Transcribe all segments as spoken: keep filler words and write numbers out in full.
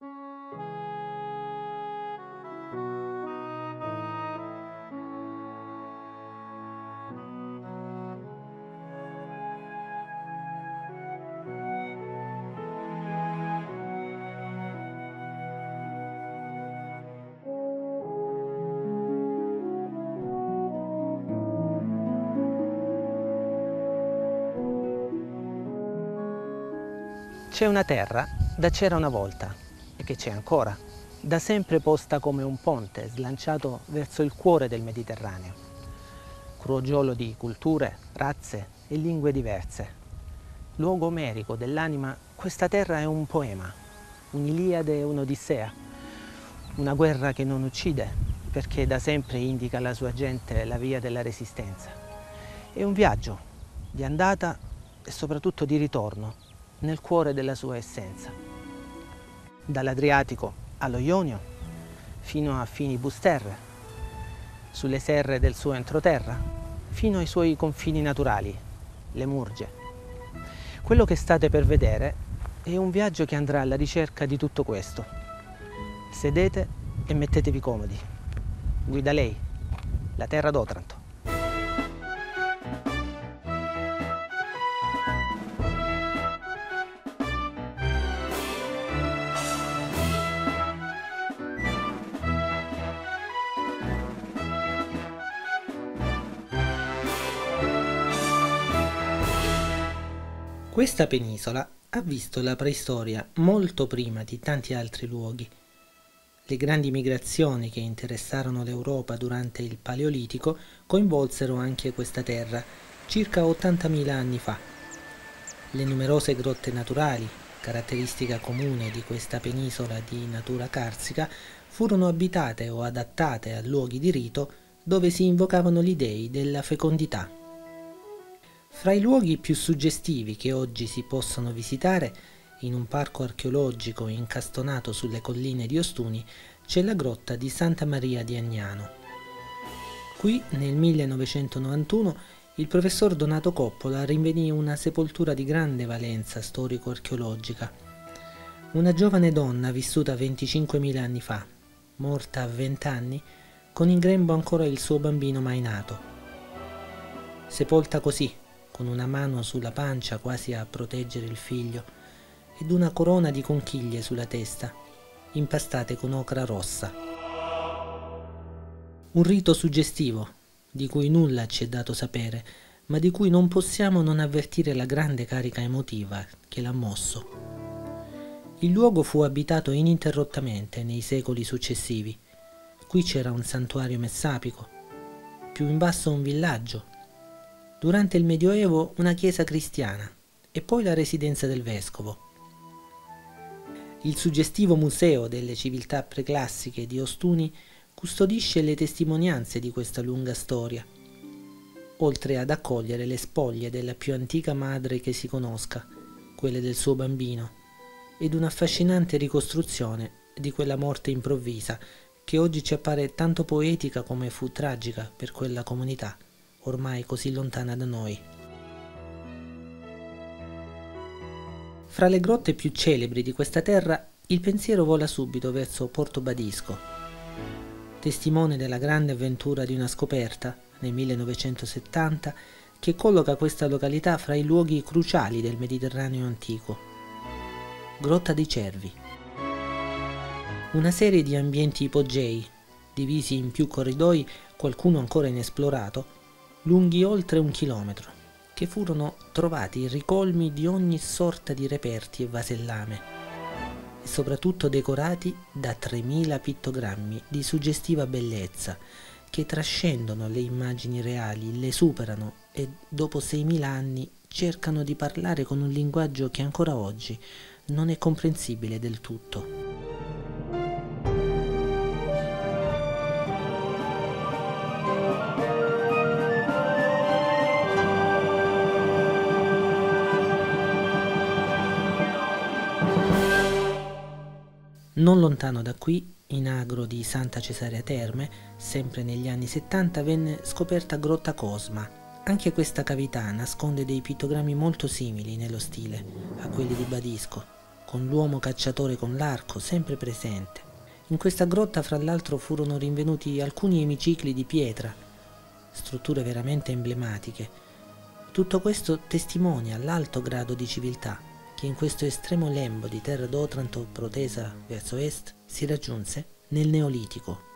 C'è una terra da c'era una volta e che c'è ancora, da sempre posta come un ponte slanciato verso il cuore del Mediterraneo, crogiolo di culture, razze e lingue diverse. Luogo omerico dell'anima, questa terra è un poema, un'Iliade e un'Odissea, una guerra che non uccide perché da sempre indica alla sua gente la via della resistenza. È un viaggio di andata e soprattutto di ritorno nel cuore della sua essenza. Dall'Adriatico allo Ionio, fino a Finibus Terre, sulle serre del suo entroterra, fino ai suoi confini naturali, le Murge. Quello che state per vedere è un viaggio che andrà alla ricerca di tutto questo. Sedete e mettetevi comodi. Guida lei, la terra d'Otranto. Questa penisola ha visto la preistoria molto prima di tanti altri luoghi. Le grandi migrazioni che interessarono l'Europa durante il Paleolitico coinvolsero anche questa terra, circa ottantamila anni fa. Le numerose grotte naturali, caratteristica comune di questa penisola di natura carsica, furono abitate o adattate a luoghi di rito dove si invocavano gli dei della fecondità. Fra i luoghi più suggestivi che oggi si possono visitare, in un parco archeologico incastonato sulle colline di Ostuni, c'è la grotta di Santa Maria di Agnano. Qui, nel millenovecentonovantuno, il professor Donato Coppola rinvenì una sepoltura di grande valenza storico-archeologica. Una giovane donna vissuta venticinquemila anni fa, morta a vent'anni, con in grembo ancora il suo bambino mai nato. Sepolta così, con una mano sulla pancia quasi a proteggere il figlio, ed una corona di conchiglie sulla testa, impastate con ocra rossa. Un rito suggestivo, di cui nulla ci è dato sapere, ma di cui non possiamo non avvertire la grande carica emotiva che l'ha mosso. Il luogo fu abitato ininterrottamente nei secoli successivi. Qui c'era un santuario messapico, più in basso un villaggio, durante il Medioevo una chiesa cristiana e poi la residenza del vescovo. Il suggestivo museo delle civiltà preclassiche di Ostuni custodisce le testimonianze di questa lunga storia, oltre ad accogliere le spoglie della più antica madre che si conosca, quelle del suo bambino, ed un'affascinante ricostruzione di quella morte improvvisa che oggi ci appare tanto poetica come fu tragica per quella comunità, ormai così lontana da noi. Fra le grotte più celebri di questa terra, il pensiero vola subito verso Porto Badisco, testimone della grande avventura di una scoperta, nel millenovecentosettanta, che colloca questa località fra i luoghi cruciali del Mediterraneo antico. Grotta dei Cervi. Una serie di ambienti ipogei, divisi in più corridoi, qualcuno ancora inesplorato, lunghi oltre un chilometro, che furono trovati ricolmi di ogni sorta di reperti e vasellame, e soprattutto decorati da tremila pittogrammi di suggestiva bellezza, che trascendono le immagini reali, le superano e dopo seimila anni cercano di parlare con un linguaggio che ancora oggi non è comprensibile del tutto. Non lontano da qui, in agro di Santa Cesarea Terme, sempre negli anni settanta, venne scoperta Grotta Cosma. Anche questa cavità nasconde dei pittogrammi molto simili nello stile a quelli di Badisco, con l'uomo cacciatore con l'arco sempre presente. In questa grotta fra l'altro furono rinvenuti alcuni emicicli di pietra, strutture veramente emblematiche. Tutto questo testimonia l'alto grado di civiltà che in questo estremo lembo di terra d'Otranto protesa verso est si raggiunse nel Neolitico.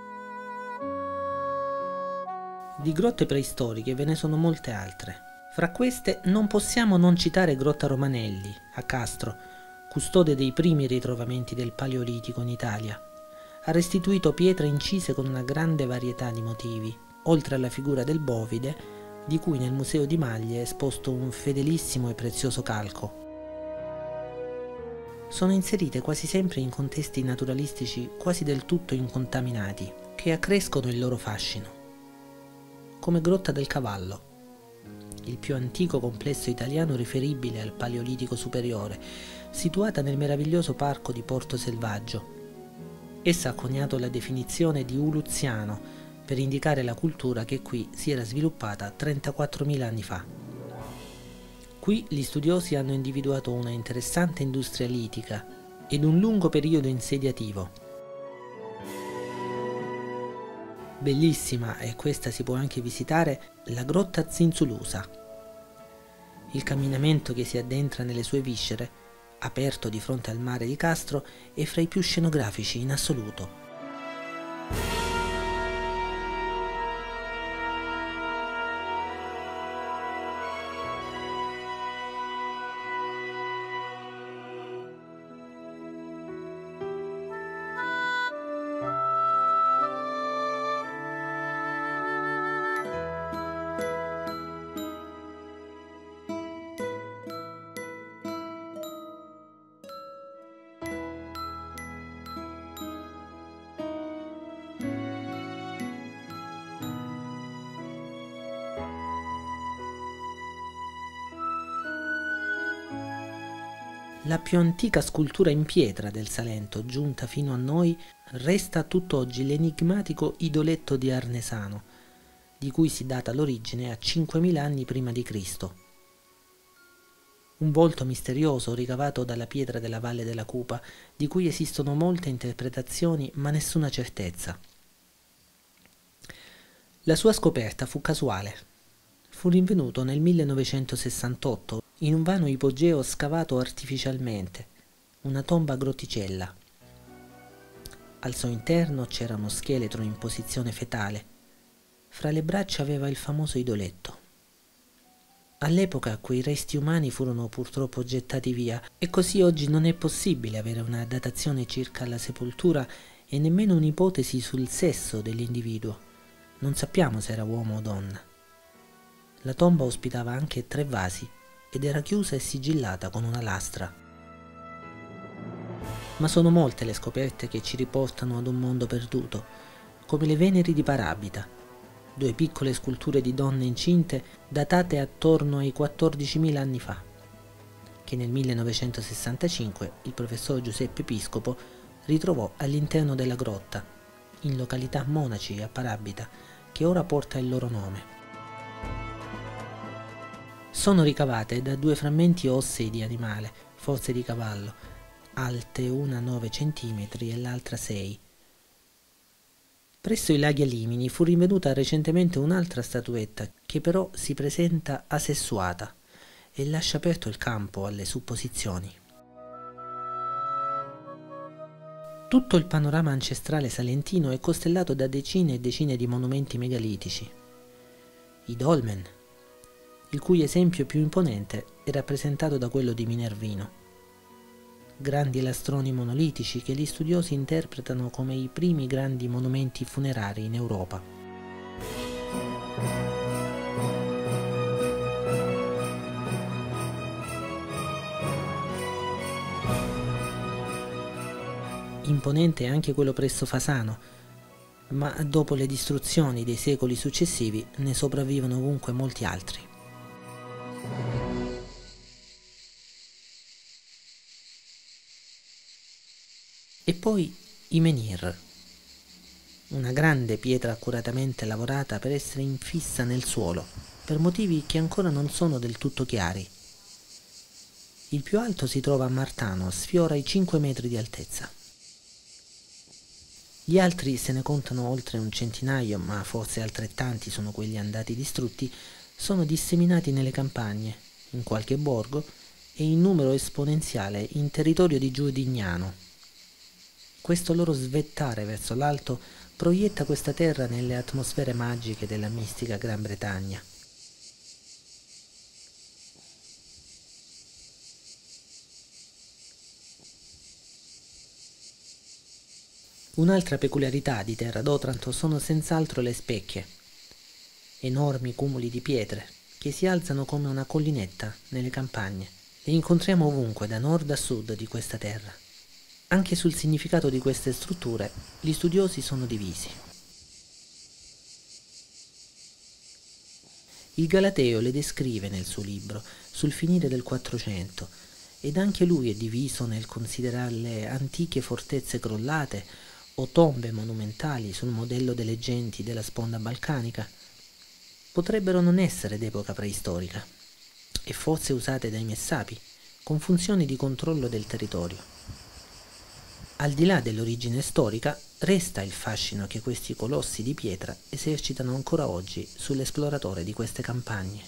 Di grotte preistoriche ve ne sono molte altre. Fra queste non possiamo non citare Grotta Romanelli, a Castro, custode dei primi ritrovamenti del Paleolitico in Italia. Ha restituito pietre incise con una grande varietà di motivi, oltre alla figura del bovide, di cui nel Museo di Maglie è esposto un fedelissimo e prezioso calco. Sono inserite quasi sempre in contesti naturalistici quasi del tutto incontaminati, che accrescono il loro fascino. Come Grotta del Cavallo, il più antico complesso italiano riferibile al Paleolitico superiore, situata nel meraviglioso parco di Porto Selvaggio. Essa ha coniato la definizione di Uluziano per indicare la cultura che qui si era sviluppata trentaquattromila anni fa. Qui gli studiosi hanno individuato una interessante industria litica ed un lungo periodo insediativo. Bellissima, e questa si può anche visitare, la grotta Zinzulusa. Il camminamento che si addentra nelle sue viscere, aperto di fronte al mare di Castro, è fra i più scenografici in assoluto. La più antica scultura in pietra del Salento, giunta fino a noi, resta tutt'oggi l'enigmatico idoletto di Arnesano, di cui si data l'origine a cinquemila anni prima di Cristo. Un volto misterioso ricavato dalla pietra della Valle della Cupa, di cui esistono molte interpretazioni ma nessuna certezza. La sua scoperta fu casuale. Fu rinvenuto nel millenovecentosessantotto in un vano ipogeo scavato artificialmente, una tomba grotticella. Al suo interno c'era uno scheletro in posizione fetale. Fra le braccia aveva il famoso idoletto. All'epoca quei resti umani furono purtroppo gettati via e così oggi non è possibile avere una datazione circa la sepoltura e nemmeno un'ipotesi sul sesso dell'individuo. Non sappiamo se era uomo o donna. La tomba ospitava anche tre vasi ed era chiusa e sigillata con una lastra. Ma sono molte le scoperte che ci riportano ad un mondo perduto, come le Veneri di Parabita, due piccole sculture di donne incinte datate attorno ai quattordicimila anni fa, che nel millenovecentosessantacinque il professor Giuseppe Piscopo ritrovò all'interno della grotta, in località Monaci a Parabita, che ora porta il loro nome. Sono ricavate da due frammenti ossei di animale, forse di cavallo, alte una nove centimetri e l'altra sei. Presso i laghi Alimini fu rinvenuta recentemente un'altra statuetta che però si presenta asessuata e lascia aperto il campo alle supposizioni. Tutto il panorama ancestrale salentino è costellato da decine e decine di monumenti megalitici. I dolmen, il cui esempio più imponente è rappresentato da quello di Minervino. Grandi lastroni monolitici che gli studiosi interpretano come i primi grandi monumenti funerari in Europa. Imponente è anche quello presso Fasano, ma dopo le distruzioni dei secoli successivi ne sopravvivono ovunque molti altri. E poi i menhir, una grande pietra accuratamente lavorata per essere infissa nel suolo, per motivi che ancora non sono del tutto chiari. Il più alto si trova a Martano, sfiora i cinque metri di altezza. Gli altri se ne contano oltre un centinaio, ma forse altrettanti sono quelli andati distrutti, sono disseminati nelle campagne, in qualche borgo e in numero esponenziale in territorio di Giudignano. Questo loro svettare verso l'alto proietta questa terra nelle atmosfere magiche della mistica Gran Bretagna. Un'altra peculiarità di Terra d'Otranto sono senz'altro le specchie, enormi cumuli di pietre che si alzano come una collinetta nelle campagne. Le incontriamo ovunque, da nord a sud di questa terra. Anche sul significato di queste strutture gli studiosi sono divisi. Il Galateo le descrive nel suo libro sul finire del Quattrocento, ed anche lui è diviso nel considerarle antiche fortezze crollate o tombe monumentali sul modello delle genti della sponda balcanica. Potrebbero non essere d'epoca preistorica e forse usate dai Messapi con funzioni di controllo del territorio. Al di là dell'origine storica, resta il fascino che questi colossi di pietra esercitano ancora oggi sull'esploratore di queste campagne.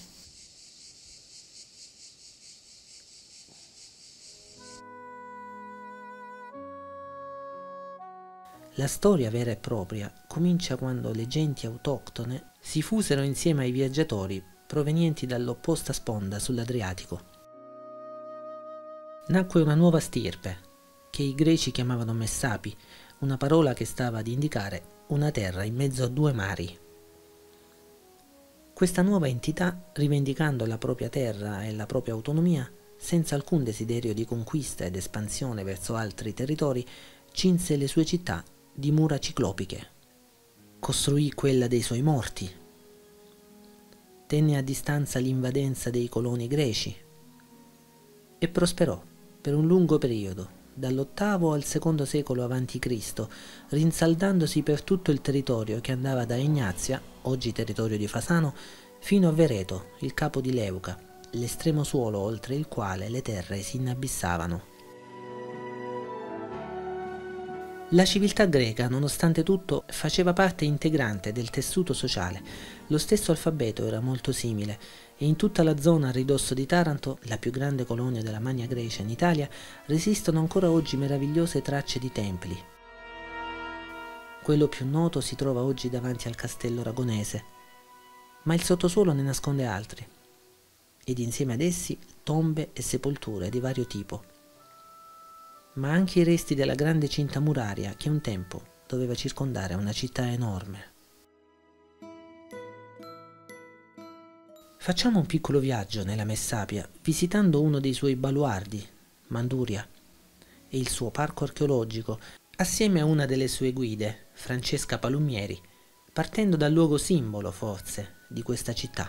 La storia vera e propria comincia quando le genti autoctone si fusero insieme ai viaggiatori provenienti dall'opposta sponda sull'Adriatico. Nacque una nuova stirpe, che i greci chiamavano Messapi, una parola che stava ad indicare una terra in mezzo a due mari. Questa nuova entità, rivendicando la propria terra e la propria autonomia, senza alcun desiderio di conquista ed espansione verso altri territori, cinse le sue città di mura ciclopiche. Costruì quella dei suoi morti. Tenne a distanza l'invadenza dei coloni greci e prosperò per un lungo periodo, dall'ottavo al secondo secolo avanti Cristo, rinsaldandosi per tutto il territorio che andava da Ignazia, oggi territorio di Fasano, fino a Vereto, il capo di Leuca, l'estremo suolo oltre il quale le terre si inabissavano. La civiltà greca, nonostante tutto, faceva parte integrante del tessuto sociale. Lo stesso alfabeto era molto simile e in tutta la zona a ridosso di Taranto, la più grande colonia della Magna Grecia in Italia, resistono ancora oggi meravigliose tracce di templi. Quello più noto si trova oggi davanti al castello Ragonese, ma il sottosuolo ne nasconde altri, ed insieme ad essi tombe e sepolture di vario tipo, ma anche i resti della grande cinta muraria che un tempo doveva circondare una città enorme. Facciamo un piccolo viaggio nella Messapia, visitando uno dei suoi baluardi, Manduria, e il suo parco archeologico, assieme a una delle sue guide, Francesca Palumieri, partendo dal luogo simbolo, forse, di questa città.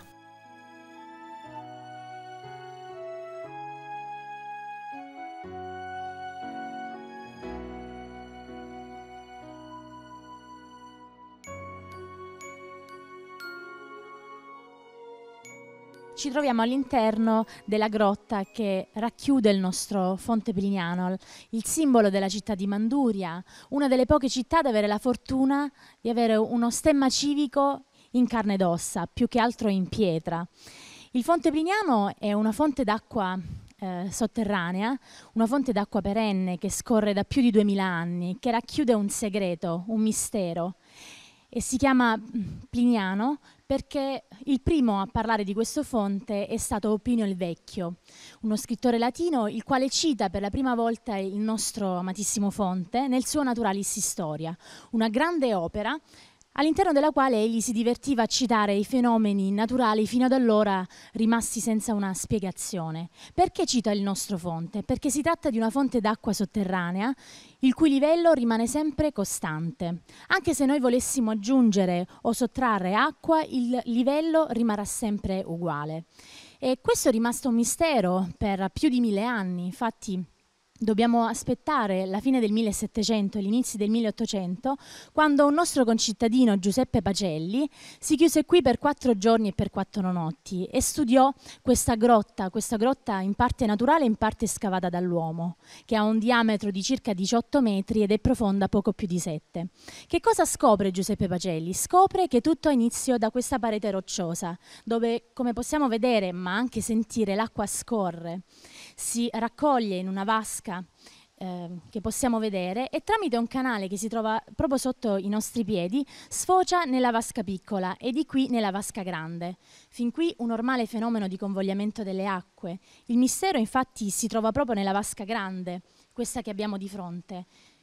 Ci troviamo all'interno della grotta che racchiude il nostro Fonte Pliniano, il simbolo della città di Manduria, una delle poche città ad avere la fortuna di avere uno stemma civico in carne ed ossa, più che altro in pietra. Il Fonte Pliniano è una fonte d'acqua eh, sotterranea, una fonte d'acqua perenne che scorre da più di duemila anni, che racchiude un segreto, un mistero, e si chiama Pliniano perché il primo a parlare di questo fonte è stato Plinio il Vecchio, uno scrittore latino il quale cita per la prima volta il nostro amatissimo Fonte nel suo Naturalis Historia, una grande opera all'interno della quale egli si divertiva a citare i fenomeni naturali fino ad allora rimasti senza una spiegazione. Perché cita il nostro Fonte? Perché si tratta di una fonte d'acqua sotterranea il cui livello rimane sempre costante. Anche se noi volessimo aggiungere o sottrarre acqua, il livello rimarrà sempre uguale. E questo è rimasto un mistero per più di mille anni. Infatti dobbiamo aspettare la fine del millesettecento e l'inizio del milleottocento, quando un nostro concittadino, Giuseppe Pacelli, si chiuse qui per quattro giorni e per quattro notti e studiò questa grotta, questa grotta in parte naturale e in parte scavata dall'uomo, che ha un diametro di circa diciotto metri ed è profonda poco più di sette. Che cosa scopre Giuseppe Pacelli? Scopre che tutto ha inizio da questa parete rocciosa, dove, come possiamo vedere, ma anche sentire, l'acqua scorre, si raccoglie in una vasca eh, che possiamo vedere e tramite un canale che si trova proprio sotto i nostri piedi sfocia nella vasca piccola e di qui nella vasca grande. Fin qui un normale fenomeno di convogliamento delle acque. Il mistero infatti si trova proprio nella vasca grande, questa che abbiamo di fronte.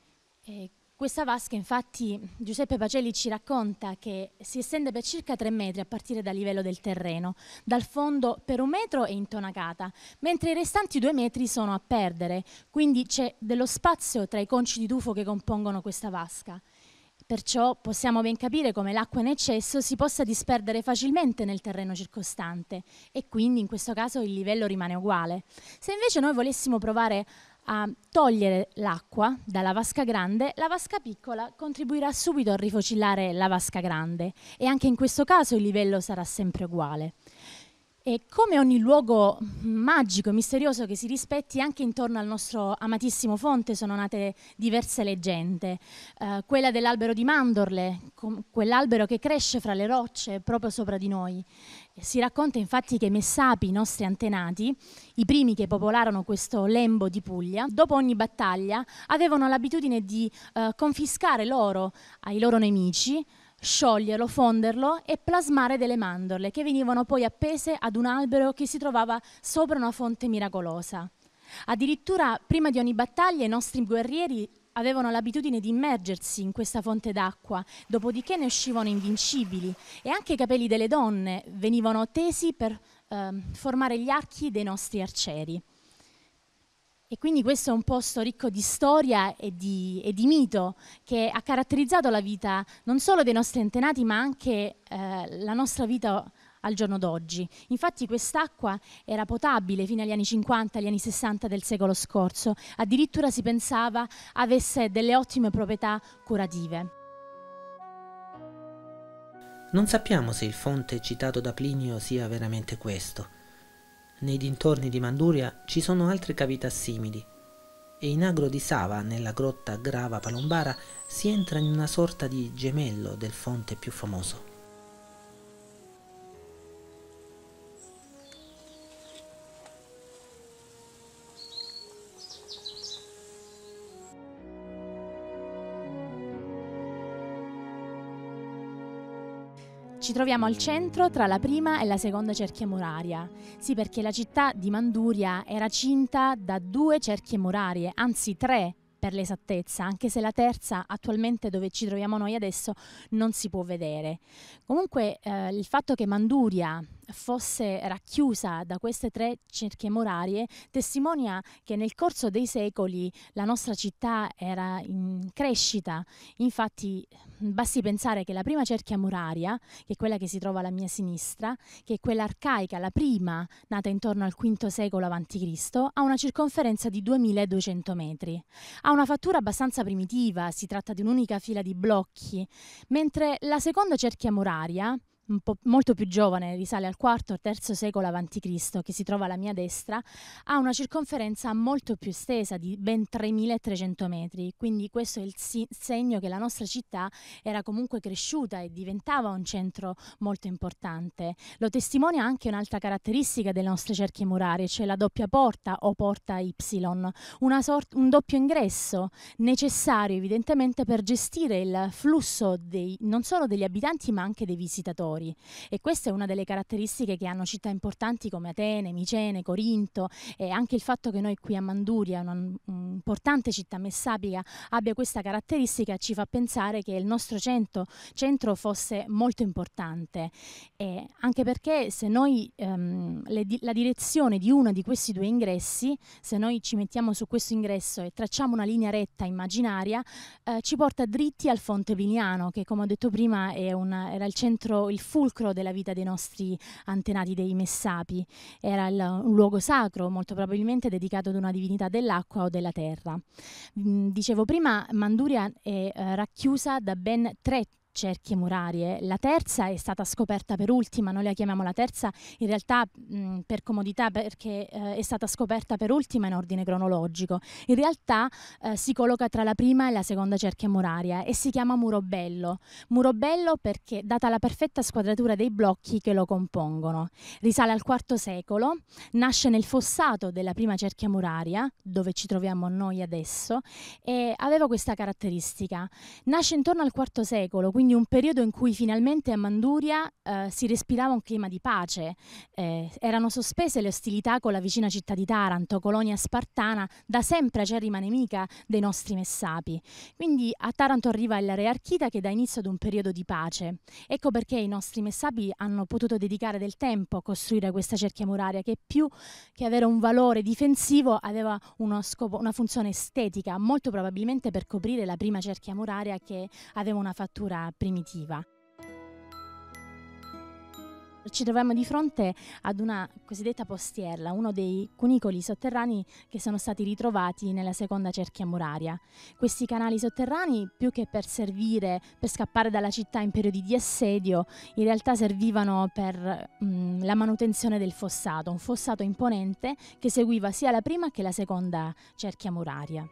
E questa vasca, infatti, Giuseppe Pacelli ci racconta che si estende per circa tre metri a partire dal livello del terreno, dal fondo per un metro è intonacata, mentre i restanti due metri sono a perdere, quindi c'è dello spazio tra i conci di tufo che compongono questa vasca. Perciò possiamo ben capire come l'acqua in eccesso si possa disperdere facilmente nel terreno circostante e quindi in questo caso il livello rimane uguale. Se invece noi volessimo provare a togliere l'acqua dalla vasca grande, la vasca piccola contribuirà subito a rifocillare la vasca grande e anche in questo caso il livello sarà sempre uguale. E come ogni luogo magico e misterioso che si rispetti, anche intorno al nostro amatissimo fonte sono nate diverse leggende. Eh, quella dell'albero di mandorle, quell'albero che cresce fra le rocce proprio sopra di noi. Si racconta infatti che i Messapi, i nostri antenati, i primi che popolarono questo lembo di Puglia, dopo ogni battaglia avevano l'abitudine di eh, confiscare l'oro ai loro nemici, scioglierlo, fonderlo e plasmare delle mandorle che venivano poi appese ad un albero che si trovava sopra una fonte miracolosa. Addirittura prima di ogni battaglia i nostri guerrieri avevano l'abitudine di immergersi in questa fonte d'acqua, dopodiché ne uscivano invincibili e anche i capelli delle donne venivano tesi per eh, formare gli archi dei nostri arcieri. E quindi questo è un posto ricco di storia e di, e di mito che ha caratterizzato la vita non solo dei nostri antenati ma anche eh, la nostra vita al giorno d'oggi. Infatti quest'acqua era potabile fino agli anni cinquanta, agli anni sessanta del secolo scorso, addirittura si pensava avesse delle ottime proprietà curative. Non sappiamo se il fonte citato da Plinio sia veramente questo. Nei dintorni di Manduria ci sono altre cavità simili e in Agro di Sava, nella grotta Grava Palombara, si entra in una sorta di gemello del fonte più famoso. Ci troviamo al centro tra la prima e la seconda cerchia muraria. Sì, perché la città di Manduria era cinta da due cerchie murarie, anzi tre per l'esattezza, anche se la terza attualmente dove ci troviamo noi adesso non si può vedere. Comunque eh, il fatto che Manduria fosse racchiusa da queste tre cerchie murarie testimonia che nel corso dei secoli la nostra città era in crescita. Infatti basti pensare che la prima cerchia muraria, che è quella che si trova alla mia sinistra, che è quella arcaica, la prima nata intorno al quinto secolo avanti Cristo, ha una circonferenza di duemiladuecento metri. Ha una fattura abbastanza primitiva, si tratta di un'unica fila di blocchi, mentre la seconda cerchia muraria, un po' molto più giovane, risale al quarto o terzo secolo avanti Cristo, che si trova alla mia destra, ha una circonferenza molto più estesa di ben tremilatrecento metri, quindi questo è il si- segno che la nostra città era comunque cresciuta e diventava un centro molto importante. Lo testimonia anche un'altra caratteristica delle nostre cerchie murarie, cioè la doppia porta o porta Y, una sort- un doppio ingresso necessario evidentemente per gestire il flusso dei, non solo degli abitanti ma anche dei visitatori. E questa è una delle caratteristiche che hanno città importanti come Atene, Micene, Corinto, e anche il fatto che noi qui a Manduria, una un'importante città messapica, abbia questa caratteristica ci fa pensare che il nostro centro, centro fosse molto importante, e anche perché se noi ehm, le, la direzione di uno di questi due ingressi, se noi ci mettiamo su questo ingresso e tracciamo una linea retta immaginaria, eh, ci porta dritti al Fonte Pliniano, che come ho detto prima è una, era il centro, il fulcro della vita dei nostri antenati, dei Messapi. Era il, un luogo sacro, molto probabilmente dedicato ad una divinità dell'acqua o della terra. Mm, dicevo prima, Manduria è eh, racchiusa da ben tre cerchie murarie. La terza è stata scoperta per ultima, noi la chiamiamo la terza in realtà mh, per comodità, perché eh, è stata scoperta per ultima in ordine cronologico. In realtà eh, si colloca tra la prima e la seconda cerchia muraria e si chiama Muro Bello. Muro Bello perché, data la perfetta squadratura dei blocchi che lo compongono, risale al quarto secolo, nasce nel fossato della prima cerchia muraria, dove ci troviamo noi adesso, e aveva questa caratteristica. Nasce intorno al quarto secolo, quindi un periodo in cui finalmente a Manduria eh, si respirava un clima di pace. Eh, erano sospese le ostilità con la vicina città di Taranto, colonia spartana, da sempre acerrima nemica dei nostri Messapi. Quindi a Taranto arriva il re Archita che dà inizio ad un periodo di pace. Ecco perché i nostri Messapi hanno potuto dedicare del tempo a costruire questa cerchia muraria, che più che avere un valore difensivo aveva uno scopo, una funzione estetica, molto probabilmente per coprire la prima cerchia muraria che aveva una fattura primitiva. Ci troviamo di fronte ad una cosiddetta postierla, uno dei cunicoli sotterranei che sono stati ritrovati nella seconda cerchia muraria. Questi canali sotterranei, più che per servire per scappare dalla città in periodi di assedio, in realtà servivano per mh, la manutenzione del fossato, un fossato imponente che seguiva sia la prima che la seconda cerchia muraria.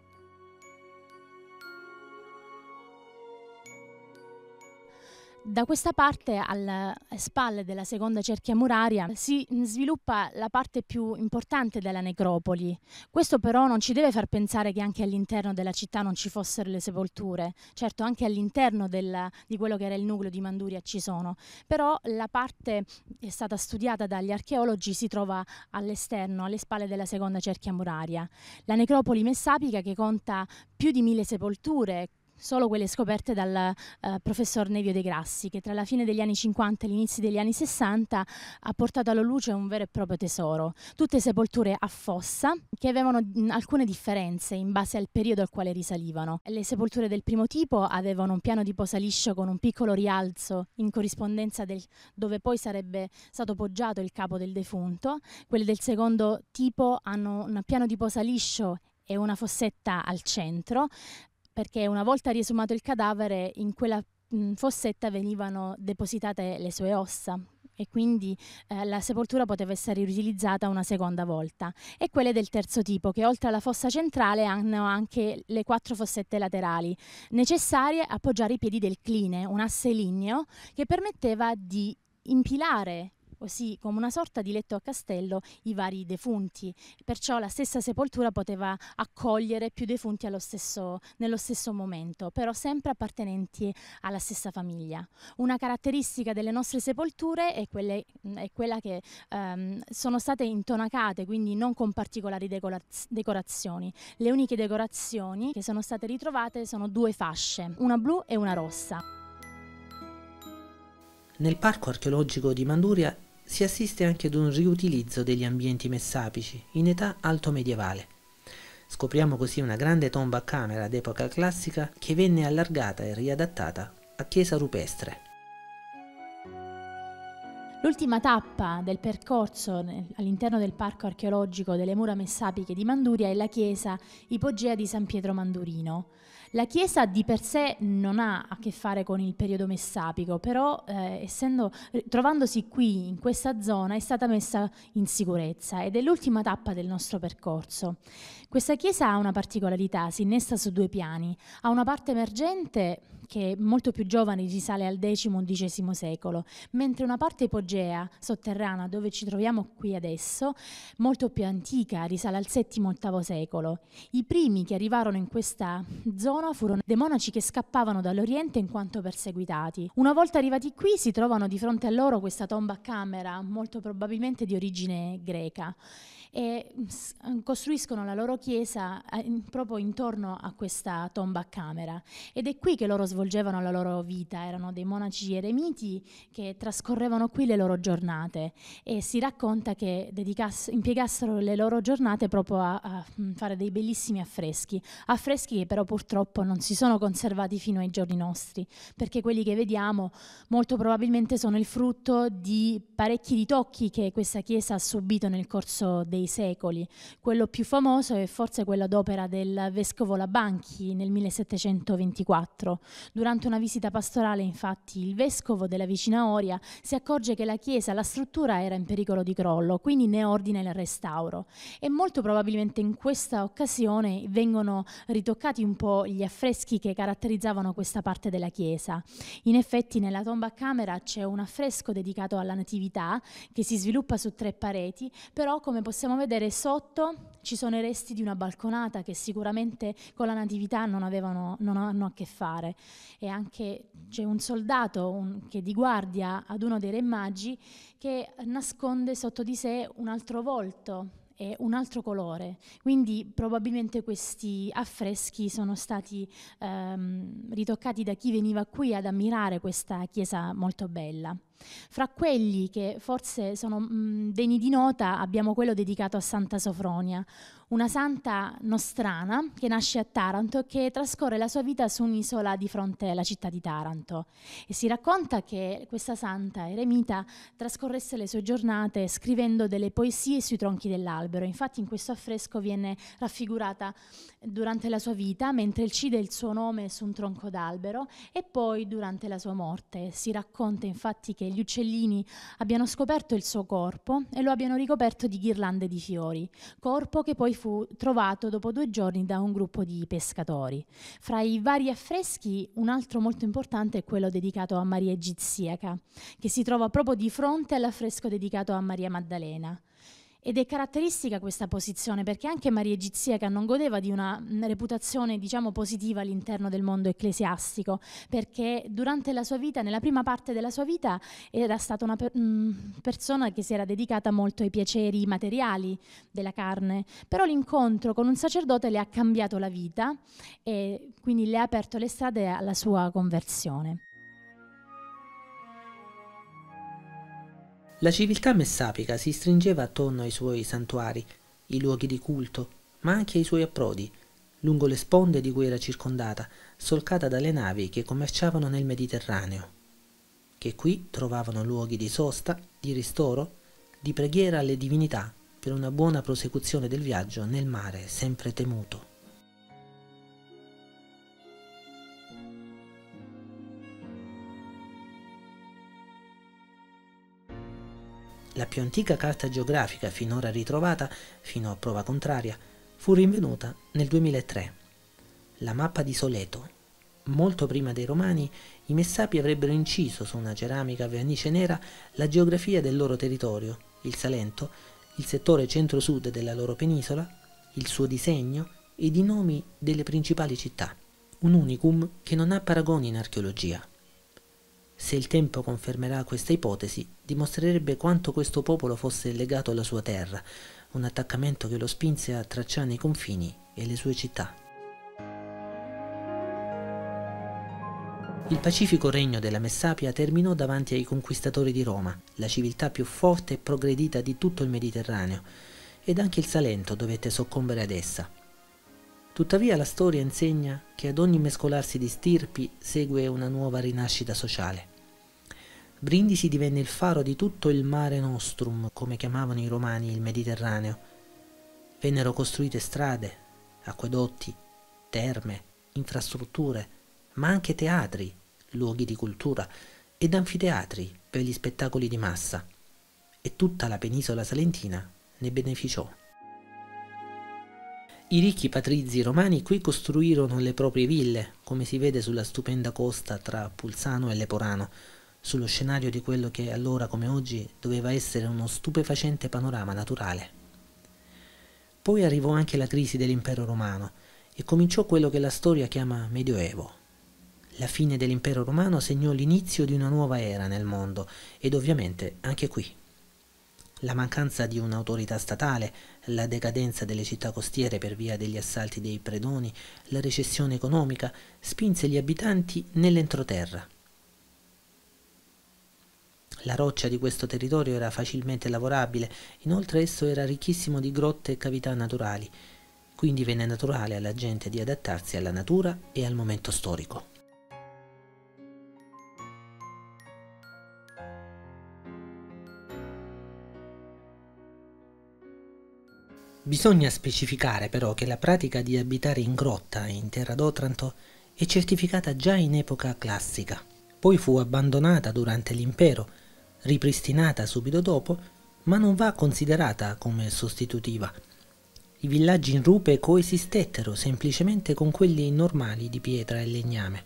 Da questa parte, alle spalle della seconda cerchia muraria, si sviluppa la parte più importante della necropoli. Questo però non ci deve far pensare che anche all'interno della città non ci fossero le sepolture. Certo, anche all'interno del, di quello che era il nucleo di Manduria ci sono, però la parte che è stata studiata dagli archeologi si trova all'esterno, alle spalle della seconda cerchia muraria. La necropoli messapica, che conta più di mille sepolture, solo quelle scoperte dal uh, professor Nevio De Grassi, che tra la fine degli anni cinquanta e l'inizio degli anni sessanta ha portato alla luce un vero e proprio tesoro. Tutte sepolture a fossa che avevano mh, alcune differenze in base al periodo al quale risalivano. Le sepolture del primo tipo avevano un piano di posa liscio con un piccolo rialzo in corrispondenza del dove poi sarebbe stato poggiato il capo del defunto. Quelle del secondo tipo hanno un piano di posa liscio e una fossetta al centro, perché una volta riesumato il cadavere in quella mh, fossetta venivano depositate le sue ossa e quindi eh, la sepoltura poteva essere riutilizzata una seconda volta. E quelle del terzo tipo, che oltre alla fossa centrale hanno anche le quattro fossette laterali necessarie a appoggiare i piedi del cline, un asse ligneo che permetteva di impilare, così come una sorta di letto a castello, i vari defunti. Perciò la stessa sepoltura poteva accogliere più defunti allo stesso, nello stesso momento, però sempre appartenenti alla stessa famiglia. Una caratteristica delle nostre sepolture è, quelle, è quella che um, sono state intonacate, quindi non con particolari decoraz- decorazioni. Le uniche decorazioni che sono state ritrovate sono due fasce, una blu e una rossa. Nel parco archeologico di Manduria si assiste anche ad un riutilizzo degli ambienti messapici in età alto-medievale. Scopriamo così una grande tomba a camera d'epoca classica che venne allargata e riadattata a chiesa rupestre. L'ultima tappa del percorso all'interno del parco archeologico delle mura messapiche di Manduria è la chiesa ipogea di San Pietro Mandurino. La chiesa di per sé non ha a che fare con il periodo messapico, però eh, essendo, trovandosi qui in questa zona è stata messa in sicurezza ed è l'ultima tappa del nostro percorso. Questa chiesa ha una particolarità, si innesta su due piani, ha una parte emergente che è molto più giovane, risale al decimo-undicesimo secolo, mentre una parte ipogea sotterranea dove ci troviamo qui adesso, molto più antica, risale al settimo-ottavo secolo. I primi che arrivarono in questa zona furono dei monaci che scappavano dall'Oriente in quanto perseguitati. Una volta arrivati qui si trovano di fronte a loro questa tomba a camera, molto probabilmente di origine greca, e costruiscono la loro chiesa proprio intorno a questa tomba a camera, ed è qui che loro svolgevano la loro vita. Erano dei monaci eremiti che trascorrevano qui le loro giornate e si racconta che impiegassero le loro giornate proprio a, a fare dei bellissimi affreschi, affreschi che però purtroppo purtroppo non si sono conservati fino ai giorni nostri, perché quelli che vediamo molto probabilmente sono il frutto di parecchi ritocchi che questa chiesa ha subito nel corso dei secoli. Quello più famoso è forse quello d'opera del vescovo Labanchi nel millesettecentoventiquattro. Durante una visita pastorale, infatti, il vescovo della vicina Oria si accorge che la chiesa, la struttura era in pericolo di crollo, quindi ne ordina il restauro e molto probabilmente in questa occasione vengono ritoccati un po' gli affreschi che caratterizzavano questa parte della chiesa. In effetti nella tomba a camera c'è un affresco dedicato alla Natività che si sviluppa su tre pareti, però come possiamo vedere sotto ci sono i resti di una balconata che sicuramente con la Natività non, avevano, non hanno a che fare, e anche c'è un soldato un, che di guardia ad uno dei re magi che nasconde sotto di sé un altro volto e un altro colore, quindi probabilmente questi affreschi sono stati ehm, ritoccati da chi veniva qui ad ammirare questa chiesa molto bella. Fra quelli che forse sono mh, degni di nota abbiamo quello dedicato a Santa Sofronia, una santa nostrana che nasce a Taranto e che trascorre la sua vita su un'isola di fronte alla città di Taranto. E si racconta che questa santa eremita trascorresse le sue giornate scrivendo delle poesie sui tronchi dell'albero. Infatti in questo affresco viene raffigurata durante la sua vita mentre incide il suo nome su un tronco d'albero e poi durante la sua morte. Si racconta infatti che gli uccellini abbiano scoperto il suo corpo e lo abbiano ricoperto di ghirlande di fiori, corpo che poi fu trovato dopo due giorni da un gruppo di pescatori. Fra i vari affreschi un altro molto importante è quello dedicato a Maria Egiziaca, che si trova proprio di fronte all'affresco dedicato a Maria Maddalena. Ed è caratteristica questa posizione perché anche Maria Egiziaca non godeva di una reputazione, diciamo, positiva all'interno del mondo ecclesiastico, perché durante la sua vita, nella prima parte della sua vita, era stata una per, mh, persona che si era dedicata molto ai piaceri materiali della carne, però l'incontro con un sacerdote le ha cambiato la vita e quindi le ha aperto le strade alla sua conversione. La civiltà messapica si stringeva attorno ai suoi santuari, i luoghi di culto, ma anche ai suoi approdi, lungo le sponde di cui era circondata, solcata dalle navi che commerciavano nel Mediterraneo, che qui trovavano luoghi di sosta, di ristoro, di preghiera alle divinità per una buona prosecuzione del viaggio nel mare sempre temuto. La più antica carta geografica finora ritrovata, fino a prova contraria, fu rinvenuta nel duemilatré, la mappa di Soleto. Molto prima dei Romani, i Messapi avrebbero inciso su una ceramica vernice nera la geografia del loro territorio, il Salento, il settore centro-sud della loro penisola, il suo disegno ed i nomi delle principali città. Un unicum che non ha paragoni in archeologia. Se il tempo confermerà questa ipotesi, dimostrerebbe quanto questo popolo fosse legato alla sua terra, un attaccamento che lo spinse a tracciare i confini e le sue città. Il pacifico regno della Messapia terminò davanti ai conquistatori di Roma, la civiltà più forte e progredita di tutto il Mediterraneo, ed anche il Salento dovette soccombere ad essa. Tuttavia la storia insegna che ad ogni mescolarsi di stirpi segue una nuova rinascita sociale. Brindisi divenne il faro di tutto il Mare Nostrum, come chiamavano i romani il Mediterraneo. Vennero costruite strade, acquedotti, terme, infrastrutture, ma anche teatri, luoghi di cultura ed anfiteatri per gli spettacoli di massa, e tutta la penisola salentina ne beneficiò. I ricchi patrizi romani qui costruirono le proprie ville, come si vede sulla stupenda costa tra Pulsano e Leporano, sullo scenario di quello che allora come oggi doveva essere uno stupefacente panorama naturale. Poi arrivò anche la crisi dell'impero romano e cominciò quello che la storia chiama Medioevo. La fine dell'impero romano segnò l'inizio di una nuova era nel mondo ed ovviamente anche qui. La mancanza di un'autorità statale, la decadenza delle città costiere per via degli assalti dei predoni, la recessione economica spinse gli abitanti nell'entroterra. La roccia di questo territorio era facilmente lavorabile, inoltre esso era ricchissimo di grotte e cavità naturali, quindi venne naturale alla gente di adattarsi alla natura e al momento storico. Bisogna specificare però che la pratica di abitare in grotta in terra d'Otranto è certificata già in epoca classica, poi fu abbandonata durante l'impero, ripristinata subito dopo, ma non va considerata come sostitutiva. I villaggi in rupe coesistettero semplicemente con quelli normali di pietra e legname.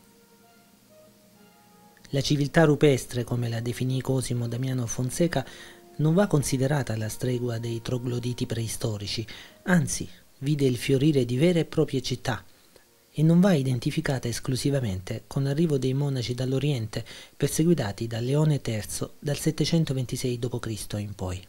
La civiltà rupestre, come la definì Cosimo Damiano Fonseca, non va considerata alla stregua dei trogloditi preistorici, anzi vide il fiorire di vere e proprie città, e non va identificata esclusivamente con l'arrivo dei monaci dall'Oriente perseguitati da Leone terzo dal settecentoventisei dopo Cristo in poi.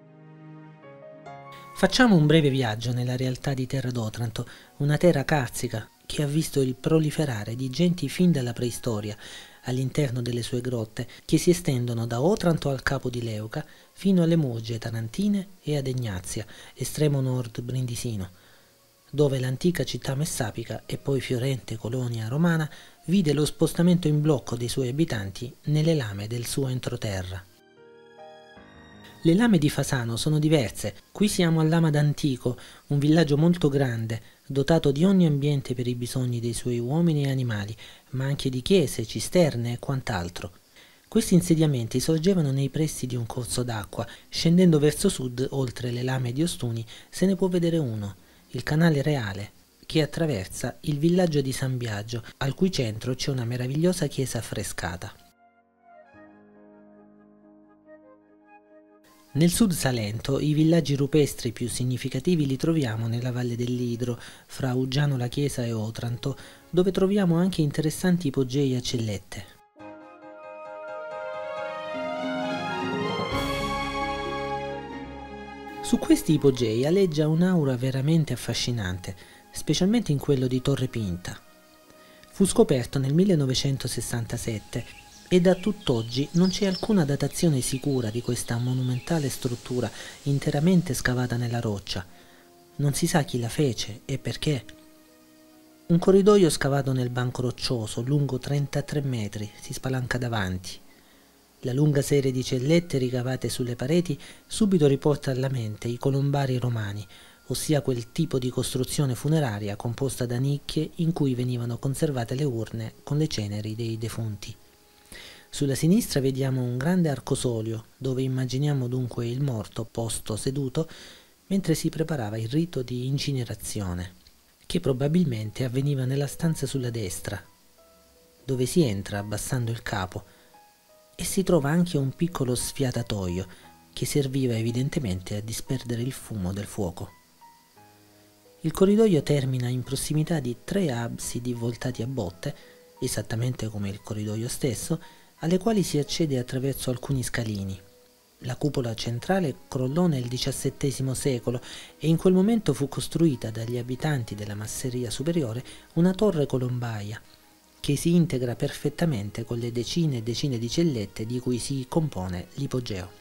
Facciamo un breve viaggio nella realtà di Terra d'Otranto, una terra carsica che ha visto il proliferare di genti fin dalla preistoria all'interno delle sue grotte, che si estendono da Otranto al Capo di Leuca fino alle Mugge tarantine e ad Egnazia, estremo nord brindisino, dove l'antica città messapica e poi fiorente colonia romana vide lo spostamento in blocco dei suoi abitanti nelle lame del suo entroterra. Le lame di Fasano sono diverse. Qui siamo a Lama d'Antico, un villaggio molto grande, dotato di ogni ambiente per i bisogni dei suoi uomini e animali, ma anche di chiese, cisterne e quant'altro. Questi insediamenti sorgevano nei pressi di un corso d'acqua. Scendendo verso sud, oltre le lame di Ostuni, se ne può vedere uno, il canale reale, che attraversa il villaggio di San Biagio, al cui centro c'è una meravigliosa chiesa affrescata. Nel sud Salento i villaggi rupestri più significativi li troviamo nella valle dell'Idro, fra Uggiano la Chiesa e Otranto, dove troviamo anche interessanti ipogei a cellette. Su questi ipogei aleggia un'aura veramente affascinante, specialmente in quello di Torre Pinta. Fu scoperto nel millenovecentosessantasette e da tutt'oggi non c'è alcuna datazione sicura di questa monumentale struttura interamente scavata nella roccia. Non si sa chi la fece e perché. Un corridoio scavato nel banco roccioso, lungo trentatré metri, si spalanca davanti. La lunga serie di cellette ricavate sulle pareti subito riporta alla mente i colombari romani, ossia quel tipo di costruzione funeraria composta da nicchie in cui venivano conservate le urne con le ceneri dei defunti. Sulla sinistra vediamo un grande arcosolio, dove immaginiamo dunque il morto posto seduto mentre si preparava il rito di incinerazione, che probabilmente avveniva nella stanza sulla destra, dove si entra abbassando il capo, e si trova anche un piccolo sfiatatoio che serviva evidentemente a disperdere il fumo del fuoco. Il corridoio termina in prossimità di tre absidi voltati a botte, esattamente come il corridoio stesso, alle quali si accede attraverso alcuni scalini. La cupola centrale crollò nel diciassettesimo secolo e in quel momento fu costruita dagli abitanti della masseria superiore una torre colombaia che si integra perfettamente con le decine e decine di cellette di cui si compone l'ipogeo.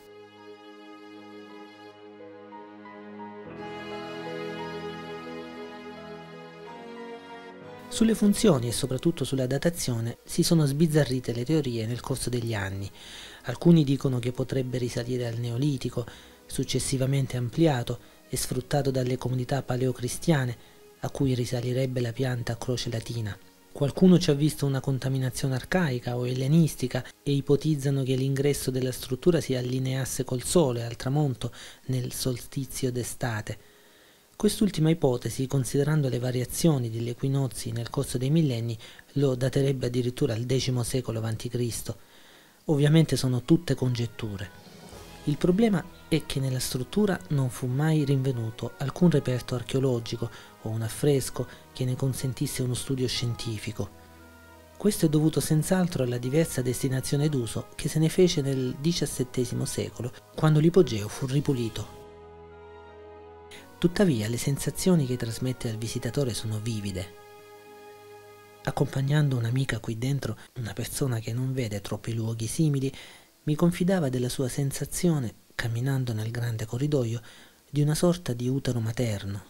Sulle funzioni e soprattutto sulla datazione si sono sbizzarrite le teorie nel corso degli anni. Alcuni dicono che potrebbe risalire al Neolitico, successivamente ampliato e sfruttato dalle comunità paleocristiane, a cui risalirebbe la pianta a croce latina. Qualcuno ci ha visto una contaminazione arcaica o ellenistica e ipotizzano che l'ingresso della struttura si allineasse col sole al tramonto nel solstizio d'estate. Quest'ultima ipotesi, considerando le variazioni degli equinozi nel corso dei millenni, lo daterebbe addirittura al decimo secolo avanti Cristo. Ovviamente sono tutte congetture. Il problema è che nella struttura non fu mai rinvenuto alcun reperto archeologico o un affresco che ne consentisse uno studio scientifico. Questo è dovuto senz'altro alla diversa destinazione d'uso che se ne fece nel diciassettesimo secolo, quando l'ipogeo fu ripulito. Tuttavia le sensazioni che trasmette al visitatore sono vivide. Accompagnando un'amica qui dentro, una persona che non vede troppi luoghi simili, mi confidava della sua sensazione, camminando nel grande corridoio, di una sorta di utero materno,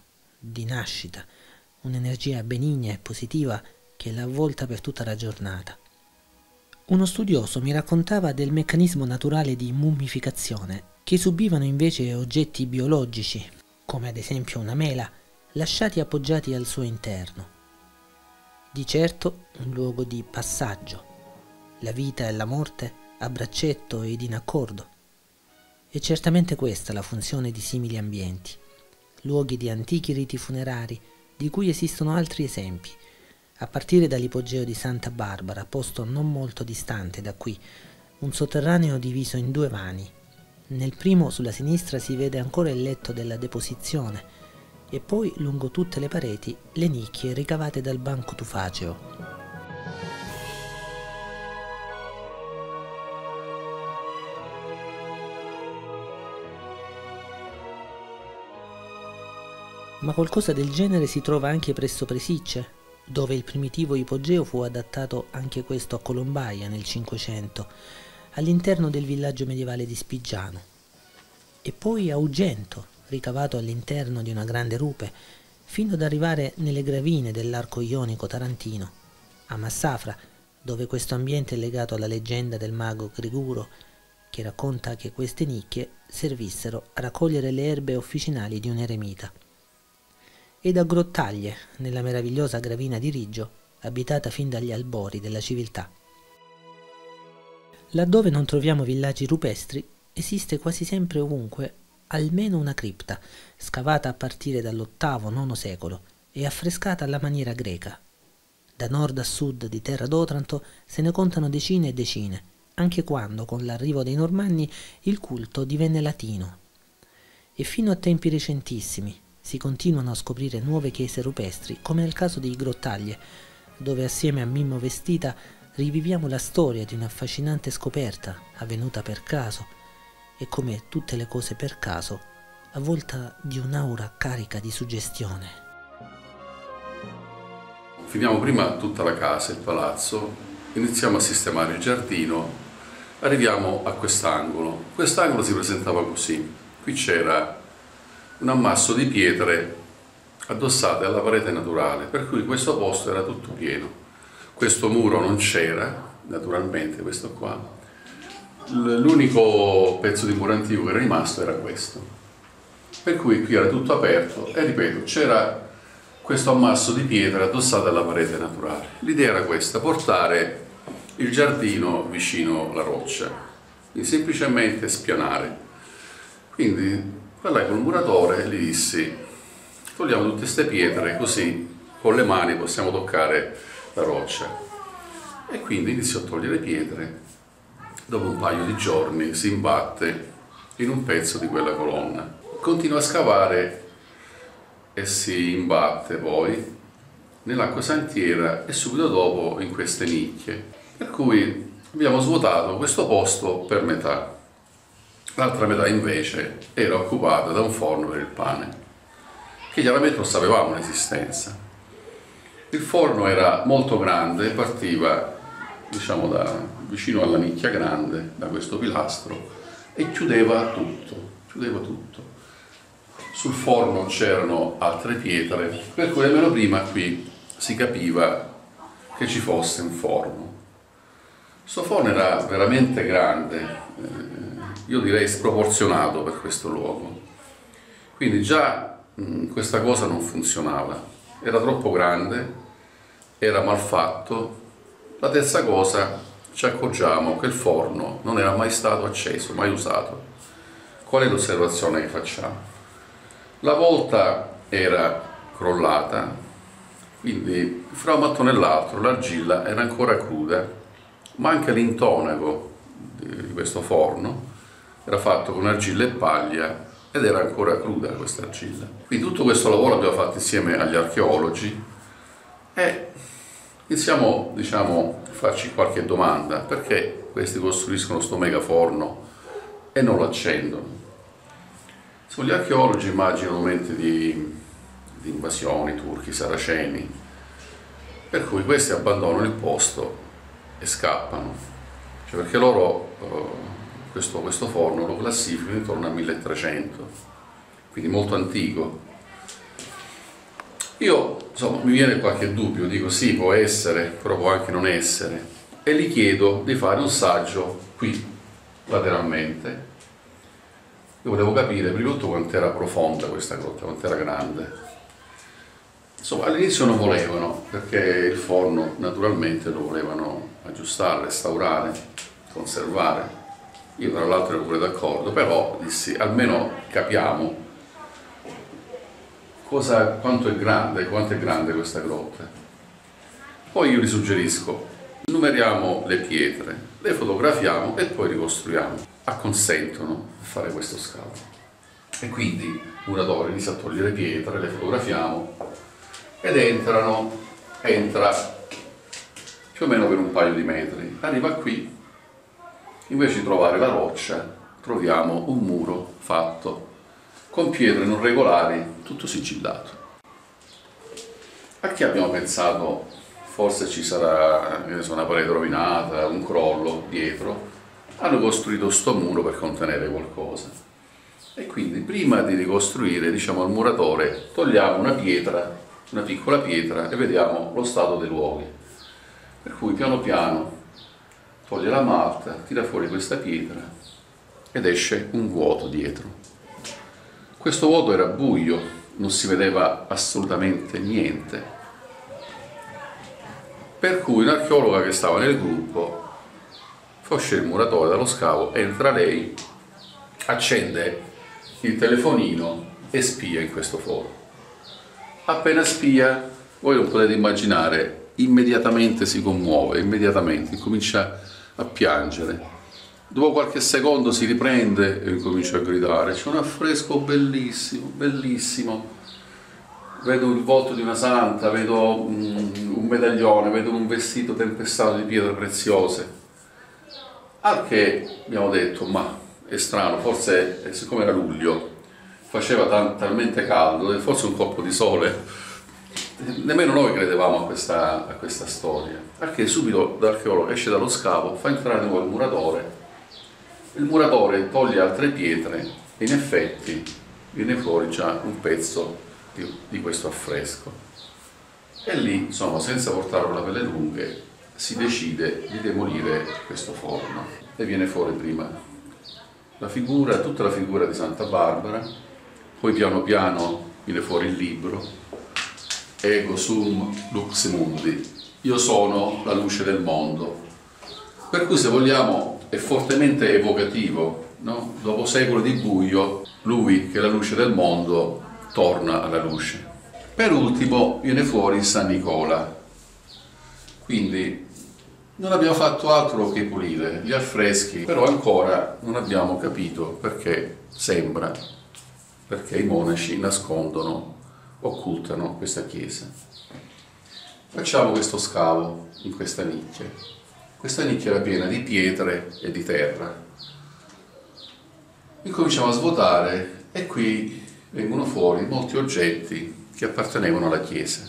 di nascita, un'energia benigna e positiva che la avvolta per tutta la giornata. Uno studioso mi raccontava del meccanismo naturale di mummificazione che subivano invece oggetti biologici, come ad esempio una mela, lasciati appoggiati al suo interno. Di certo un luogo di passaggio, la vita e la morte a braccetto ed in accordo. È certamente questa la funzione di simili ambienti, luoghi di antichi riti funerari, di cui esistono altri esempi, a partire dall'ipogeo di Santa Barbara, posto non molto distante da qui, un sotterraneo diviso in due vani. Nel primo, sulla sinistra, si vede ancora il letto della deposizione e poi, lungo tutte le pareti, le nicchie ricavate dal banco tufaceo. Ma qualcosa del genere si trova anche presso Presicce, dove il primitivo ipogeo fu adattato anche questo a colombaia nel Cinquecento, all'interno del villaggio medievale di Spigiano, e poi a Ugento, ricavato all'interno di una grande rupe, fino ad arrivare nelle gravine dell'arco ionico tarantino, a Massafra, dove questo ambiente è legato alla leggenda del mago Griguro, che racconta che queste nicchie servissero a raccogliere le erbe officinali di un eremita. Ed a Grottaglie, nella meravigliosa gravina di Riggio, abitata fin dagli albori della civiltà. Laddove non troviamo villaggi rupestri, esiste quasi sempre ovunque almeno una cripta, scavata a partire dall'ottavo nono secolo e affrescata alla maniera greca. Da nord a sud di Terra d'Otranto se ne contano decine e decine, anche quando, con l'arrivo dei Normanni, il culto divenne latino. E fino a tempi recentissimi si continuano a scoprire nuove chiese rupestri, come nel caso di Grottaglie, dove assieme a Mimmo Vestita riviviamo la storia di un'affascinante scoperta avvenuta per caso e, come tutte le cose per caso, avvolta di un'aura carica di suggestione. Finiamo prima tutta la casa, il palazzo, iniziamo a sistemare il giardino, arriviamo a quest'angolo. Quest'angolo si presentava così: qui c'era un ammasso di pietre addossate alla parete naturale, per cui questo posto era tutto pieno. Questo muro non c'era, naturalmente, questo qua. L'unico pezzo di muro antico che era rimasto era questo. Per cui qui era tutto aperto e, ripeto, c'era questo ammasso di pietre addossato alla parete naturale. L'idea era questa: portare il giardino vicino alla roccia, quindi semplicemente spianare. Quindi parlai col muratore e gli dissi: togliamo tutte queste pietre, così con le mani possiamo toccare la roccia. E quindi iniziò a togliere pietre. Dopo un paio di giorni si imbatte in un pezzo di quella colonna. Continua a scavare e si imbatte poi nell'acquasantiera e subito dopo in queste nicchie. Per cui abbiamo svuotato questo posto per metà. L'altra metà invece era occupata da un forno per il pane, che chiaramente non sapevamo l'esistenza. Il forno era molto grande, partiva, diciamo, da vicino alla nicchia grande, da questo pilastro, e chiudeva tutto, chiudeva tutto. Sul forno c'erano altre pietre, per cui almeno prima qui si capiva che ci fosse un forno. Questo forno era veramente grande, eh, io direi sproporzionato per questo luogo, quindi già mh, questa cosa non funzionava, era troppo grande, era mal fatto. La terza cosa, ci accorgiamo che il forno non era mai stato acceso, mai usato. Qual è l'osservazione che facciamo? La volta era crollata, quindi fra un mattone e l'altro l'argilla era ancora cruda, ma anche l'intonaco di questo forno era fatto con argilla e paglia ed era ancora cruda questa argilla. Quindi tutto questo lavoro l'abbiamo fatto insieme agli archeologi e iniziamo, diciamo, a farci qualche domanda: perché questi costruiscono questo megaforno e non lo accendono? Gli archeologi immaginano momenti di, di invasioni turchi, saraceni, per cui questi abbandonano il posto e scappano, cioè perché loro eh, questo, questo forno lo classificano intorno al milletrecento, quindi molto antico. Io, insomma, mi viene qualche dubbio, dico sì, può essere, però può anche non essere, e gli chiedo di fare un saggio qui, lateralmente. Io volevo capire prima di tutto quanto era profonda questa grotta, quanto era grande. Insomma, all'inizio non volevano, perché il forno naturalmente lo volevano aggiustare, restaurare, conservare. Io tra l'altro ero pure d'accordo, però dissi almeno capiamo cosa, quanto è grande, quanto è grande questa grotta. Poi io gli suggerisco, numeriamo le pietre, le fotografiamo e poi ricostruiamo. Acconsentono a fare questo scavo. E quindi il muratore inizia a togliere pietre, le fotografiamo ed entrano, entra più o meno per un paio di metri. Arriva qui, invece di trovare la roccia, troviamo un muro fatto con pietre non regolari, tutto sigillato. A che abbiamo pensato, forse ci sarà una parete rovinata, un crollo dietro, hanno costruito sto muro per contenere qualcosa. E quindi prima di ricostruire, diciamo al muratore, togliamo una pietra, una piccola pietra e vediamo lo stato dei luoghi. Per cui piano piano toglie la malta, tira fuori questa pietra ed esce un vuoto dietro. Questo vuoto era buio, non si vedeva assolutamente niente. Per cui un'archeologa che stava nel gruppo fa uscire il muratore dallo scavo, entra lei, accende il telefonino e spia in questo foro. Appena spia, voi non potete immaginare, immediatamente si commuove, immediatamente comincia a piangere. Dopo qualche secondo si riprende e comincia a gridare: c'è un affresco bellissimo, bellissimo. Vedo il volto di una santa, vedo un medaglione, vedo un vestito tempestato di pietre preziose. Al che abbiamo detto, ma è strano, forse siccome era luglio, faceva tal talmente caldo, forse un colpo di sole. Nemmeno noi credevamo a questa, a questa storia. Al che subito l'archeologo esce dallo scavo, fa entrare di nuovo il muratore. Il muratore toglie altre pietre e in effetti viene fuori già un pezzo di, di questo affresco. E lì, insomma, senza portarlo la pelle lunghe, si decide di demolire questo forno e viene fuori prima la figura, tutta la figura di Santa Barbara, poi piano piano viene fuori il libro Ego sum lux mundi, io sono la luce del mondo, per cui se vogliamo è fortemente evocativo, no? Dopo secoli di buio, lui che è la luce del mondo torna alla luce. Per ultimo viene fuori San Nicola, quindi non abbiamo fatto altro che pulire gli affreschi, però ancora non abbiamo capito perché sembra, perché i monaci nascondono, occultano questa chiesa. Facciamo questo scavo in questa nicchia. Questa nicchia era piena di pietre e di terra. Incominciamo a svuotare e qui vengono fuori molti oggetti che appartenevano alla chiesa.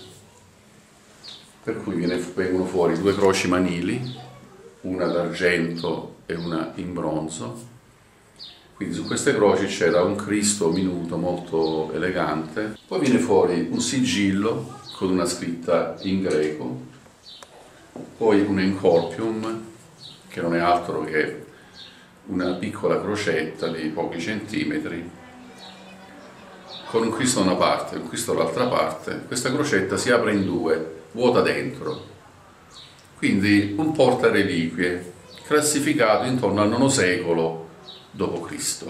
Per cui viene, vengono fuori due croci manili, una d'argento e una in bronzo. Quindi su queste croci c'era un Cristo minuto molto elegante. Poi viene fuori un sigillo con una scritta in greco, poi un encorpium, che non è altro che una piccola crocetta di pochi centimetri, con un Cristo da una parte e un Cristo dall'altra parte. Questa crocetta si apre in due, vuota dentro, quindi un portareliquie classificato intorno al nono secolo dopo Cristo.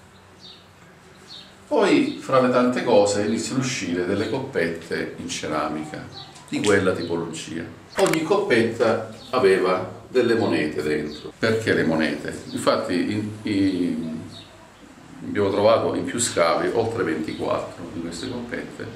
Poi fra le tante cose iniziano a uscire delle coppette in ceramica di quella tipologia. Ogni coppetta aveva delle monete dentro. Perché le monete? Infatti in, in, abbiamo trovato in più scavi oltre ventiquattro di queste coppette.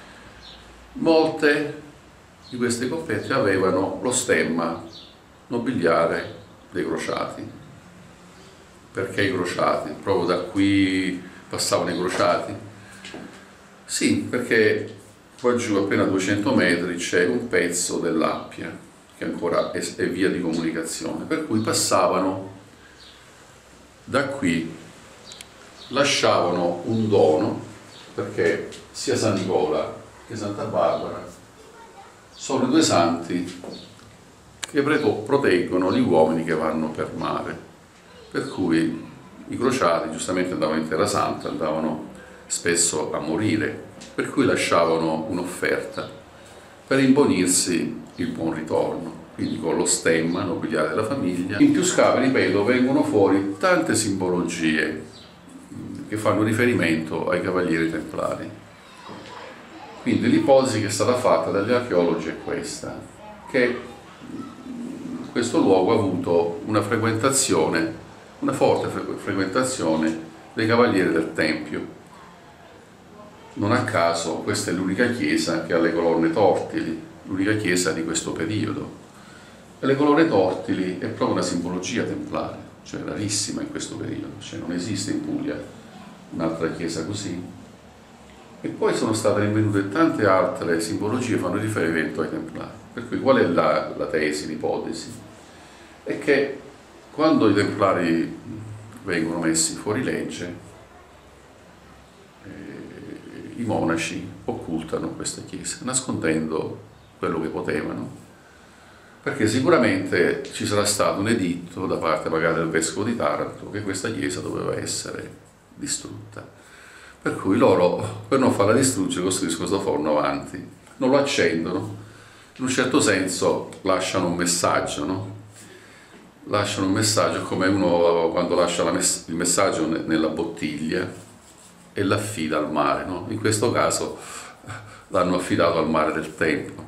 Molte di queste coppette avevano lo stemma nobiliare dei crociati. Perché i crociati? Proprio da qui passavano i crociati? Sì, perché qua giù appena duecento metri c'è un pezzo dell'Appia che ancora è, è via di comunicazione, per cui passavano da qui, lasciavano un dono, perché sia San Nicola e Santa Barbara sono i due santi che proteggono gli uomini che vanno per mare, per cui i crociati giustamente andavano in Terra Santa, andavano spesso a morire, per cui lasciavano un'offerta per imbonirsi il buon ritorno, quindi con lo stemma nobiliare della famiglia. In più scavi, ripeto, vengono fuori tante simbologie che fanno riferimento ai cavalieri templari. Quindi l'ipotesi che è stata fatta dagli archeologi è questa, che questo luogo ha avuto una frequentazione, una forte frequentazione dei cavalieri del Tempio. Non a caso questa è l'unica chiesa che ha le colonne tortili, l'unica chiesa di questo periodo. E le colonne tortili è proprio una simbologia templare, cioè rarissima in questo periodo, cioè non esiste in Puglia un'altra chiesa così. E poi sono state rinvenute tante altre simbologie che fanno riferimento ai templari. Per cui qual è la, la tesi, l'ipotesi? È che quando i templari vengono messi fuori legge, i monaci occultano questa chiesa, nascondendo quello che potevano, perché sicuramente ci sarà stato un editto da parte magari del vescovo di Taranto che questa chiesa doveva essere distrutta. Per cui loro, per non farla distruggere, costruiscono questo forno avanti, non lo accendono, in un certo senso lasciano un messaggio, no? Lasciano un messaggio come uno quando lascia mess- il messaggio nella bottiglia e l'affida al mare, no? In questo caso l'hanno affidato al mare del Tempio.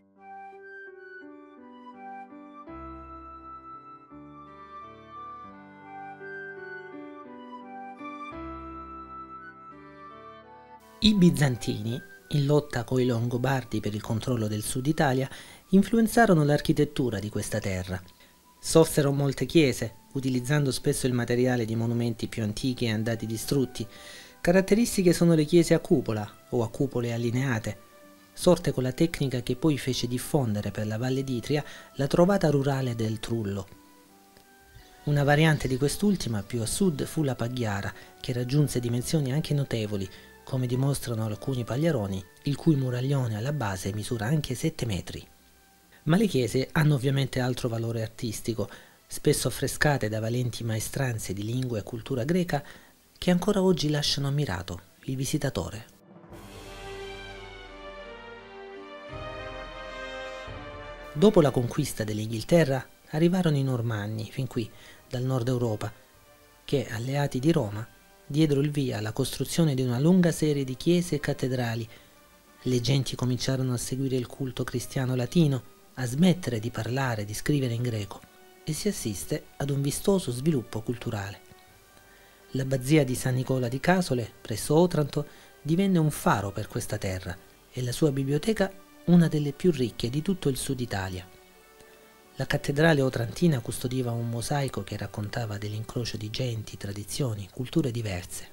I bizantini, in lotta coi Longobardi per il controllo del sud Italia, influenzarono l'architettura di questa terra. Sorsero molte chiese, utilizzando spesso il materiale di monumenti più antichi e andati distrutti. Caratteristiche sono le chiese a cupola o a cupole allineate, sorte con la tecnica che poi fece diffondere per la Valle d'Itria la trovata rurale del trullo. Una variante di quest'ultima più a sud fu la Paghiara, che raggiunse dimensioni anche notevoli, come dimostrano alcuni pagliaroni, il cui muraglione alla base misura anche sette metri. Ma le chiese hanno ovviamente altro valore artistico, spesso affrescate da valenti maestranze di lingua e cultura greca, che ancora oggi lasciano ammirato il visitatore. Dopo la conquista dell'Inghilterra arrivarono i Normanni fin qui, dal nord Europa, che, alleati di Roma, diedero il via alla costruzione di una lunga serie di chiese e cattedrali. Le genti cominciarono a seguire il culto cristiano latino, a smettere di parlare e di scrivere in greco, e si assiste ad un vistoso sviluppo culturale. L'abbazia di San Nicola di Casole, presso Otranto, divenne un faro per questa terra e la sua biblioteca una delle più ricche di tutto il sud Italia. La cattedrale otrantina custodiva un mosaico che raccontava dell'incrocio di genti, tradizioni, culture diverse.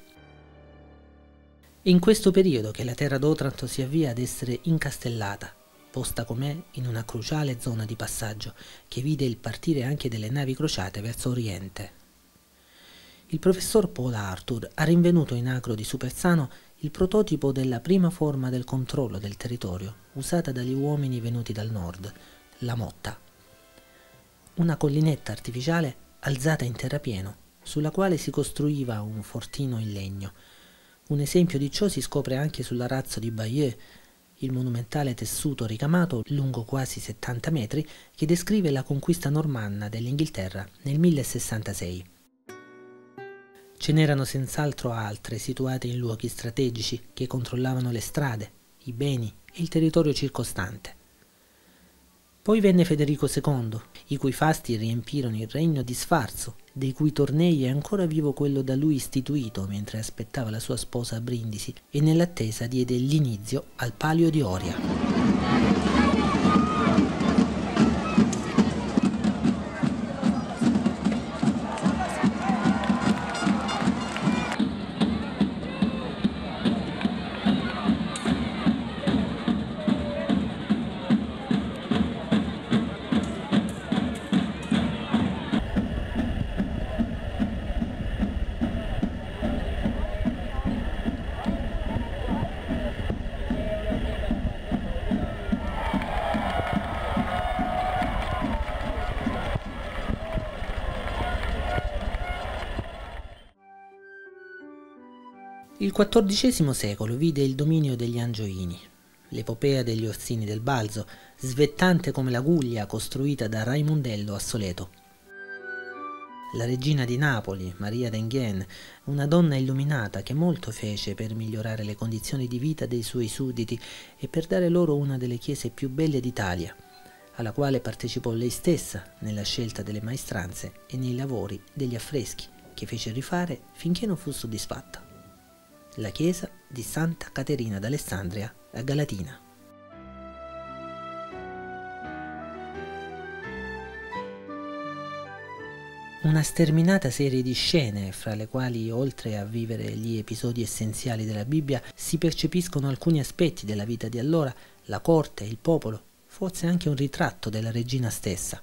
È in questo periodo che la terra d'Otranto si avvia ad essere incastellata, posta com'è in una cruciale zona di passaggio che vide il partire anche delle navi crociate verso Oriente. Il professor Paul Arthur ha rinvenuto in Agro di Supersano il prototipo della prima forma del controllo del territorio usata dagli uomini venuti dal nord, la motta. Una collinetta artificiale alzata in terrapieno, sulla quale si costruiva un fortino in legno. Un esempio di ciò si scopre anche sull'arazzo di Bayeux, il monumentale tessuto ricamato lungo quasi settanta metri che descrive la conquista normanna dell'Inghilterra nel millesessantasei. Ce n'erano senz'altro altre situate in luoghi strategici che controllavano le strade, i beni e il territorio circostante. Poi venne Federico secondo, i cui fasti riempirono il regno di Sfarzo, dei cui tornei è ancora vivo quello da lui istituito mentre aspettava la sua sposa a Brindisi e nell'attesa diede l'inizio al Palio di Oria. Il quattordicesimo secolo vide il dominio degli Angioini, l'epopea degli Orsini del Balzo, svettante come la Guglia costruita da Raimondello a Soleto. La regina di Napoli, Maria d'Enghien, una donna illuminata che molto fece per migliorare le condizioni di vita dei suoi sudditi e per dare loro una delle chiese più belle d'Italia, alla quale partecipò lei stessa nella scelta delle maestranze e nei lavori degli affreschi che fece rifare finché non fu soddisfatta. La chiesa di Santa Caterina d'Alessandria a Galatina. Una sterminata serie di scene, fra le quali, oltre a vivere gli episodi essenziali della Bibbia, si percepiscono alcuni aspetti della vita di allora, la corte, il popolo, forse anche un ritratto della regina stessa.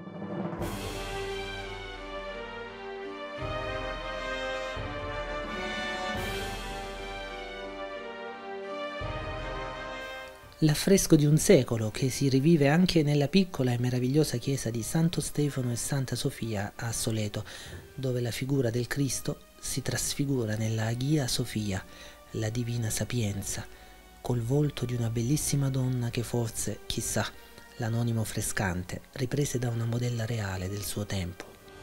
L'affresco di un secolo che si rivive anche nella piccola e meravigliosa chiesa di Santo Stefano e Santa Sofia a Soleto, dove la figura del Cristo si trasfigura nella Agia Sofia, la divina sapienza, col volto di una bellissima donna che forse, chissà, l'anonimo frescante riprese da una modella reale del suo tempo.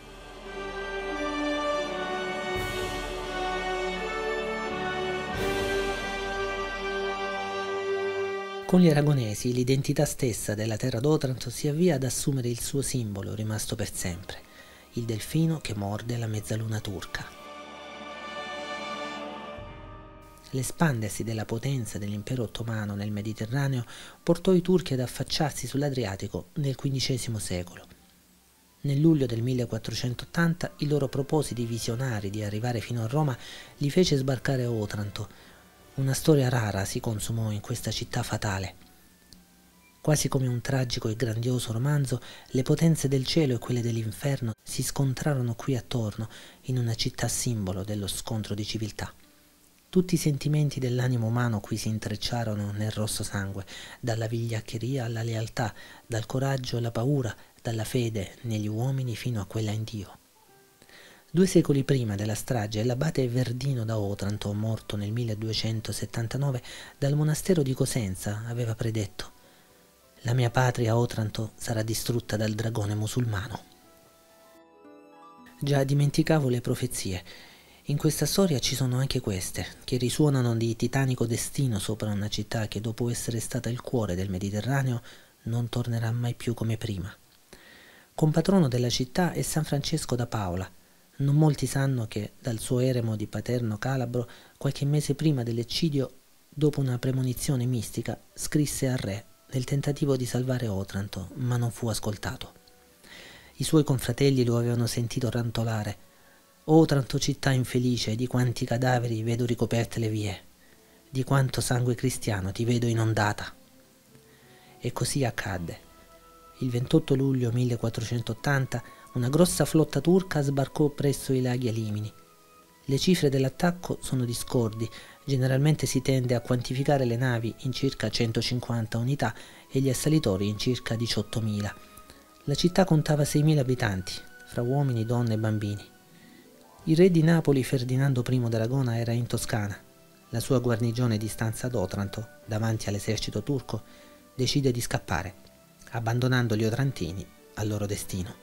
Con gli aragonesi l'identità stessa della terra d'Otranto si avvia ad assumere il suo simbolo rimasto per sempre, il delfino che morde la mezzaluna turca. L'espandersi della potenza dell'impero ottomano nel Mediterraneo portò i turchi ad affacciarsi sull'Adriatico nel quindicesimo secolo. Nel luglio del millequattrocentottanta i loro propositi visionari di arrivare fino a Roma li fece sbarcare a Otranto. Una storia rara si consumò in questa città fatale. Quasi come un tragico e grandioso romanzo, le potenze del cielo e quelle dell'inferno si scontrarono qui attorno, in una città simbolo dello scontro di civiltà. Tutti i sentimenti dell'animo umano qui si intrecciarono nel rosso sangue, dalla vigliaccheria alla lealtà, dal coraggio alla paura, dalla fede negli uomini fino a quella in Dio. Due secoli prima della strage, l'abate Verdino da Otranto, morto nel milleduecentosettantanove, dal monastero di Cosenza, aveva predetto: «La mia patria Otranto sarà distrutta dal dragone musulmano». Già dimenticavo le profezie. In questa storia ci sono anche queste, che risuonano di titanico destino sopra una città che, dopo essere stata il cuore del Mediterraneo, non tornerà mai più come prima. Compatrono della città è San Francesco da Paola. Non molti sanno che dal suo eremo di Paterno Calabro, qualche mese prima dell'eccidio, dopo una premonizione mistica, scrisse al re nel tentativo di salvare Otranto, ma non fu ascoltato. I suoi confratelli lo avevano sentito rantolare: «Otranto, città infelice, di quanti cadaveri vedo ricoperte le vie, di quanto sangue cristiano ti vedo inondata». E così accadde. Il ventotto luglio millequattrocentottanta una grossa flotta turca sbarcò presso i laghi Alimini. Le cifre dell'attacco sono discordi, generalmente si tende a quantificare le navi in circa centocinquanta unità e gli assalitori in circa diciottomila. La città contava seimila abitanti, fra uomini, donne e bambini. Il re di Napoli Ferdinando primo d'Aragona era in Toscana. La sua guarnigione di stanza ad Otranto, davanti all'esercito turco, decide di scappare, abbandonando gli otrantini al loro destino.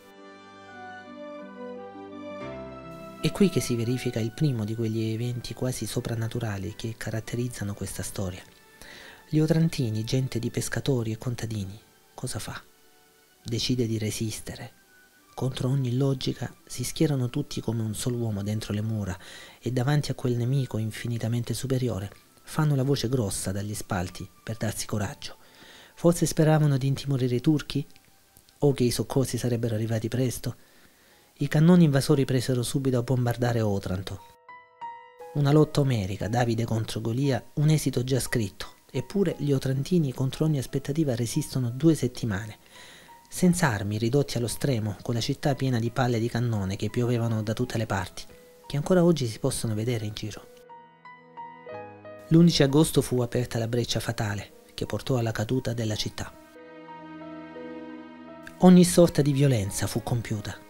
È qui che si verifica il primo di quegli eventi quasi soprannaturali che caratterizzano questa storia. Gli otrantini, gente di pescatori e contadini, cosa fa? Decide di resistere. Contro ogni logica si schierano tutti come un solo uomo dentro le mura e davanti a quel nemico infinitamente superiore fanno la voce grossa dagli spalti per darsi coraggio. Forse speravano di intimorire i turchi? O che i soccorsi sarebbero arrivati presto? I cannoni invasori presero subito a bombardare Otranto. Una lotta omerica, Davide contro Golia, un esito già scritto, eppure gli otrantini contro ogni aspettativa resistono due settimane, senza armi, ridotti allo stremo, con la città piena di palle di cannone che piovevano da tutte le parti, che ancora oggi si possono vedere in giro. L'undici agosto fu aperta la breccia fatale, che portò alla caduta della città. Ogni sorta di violenza fu compiuta.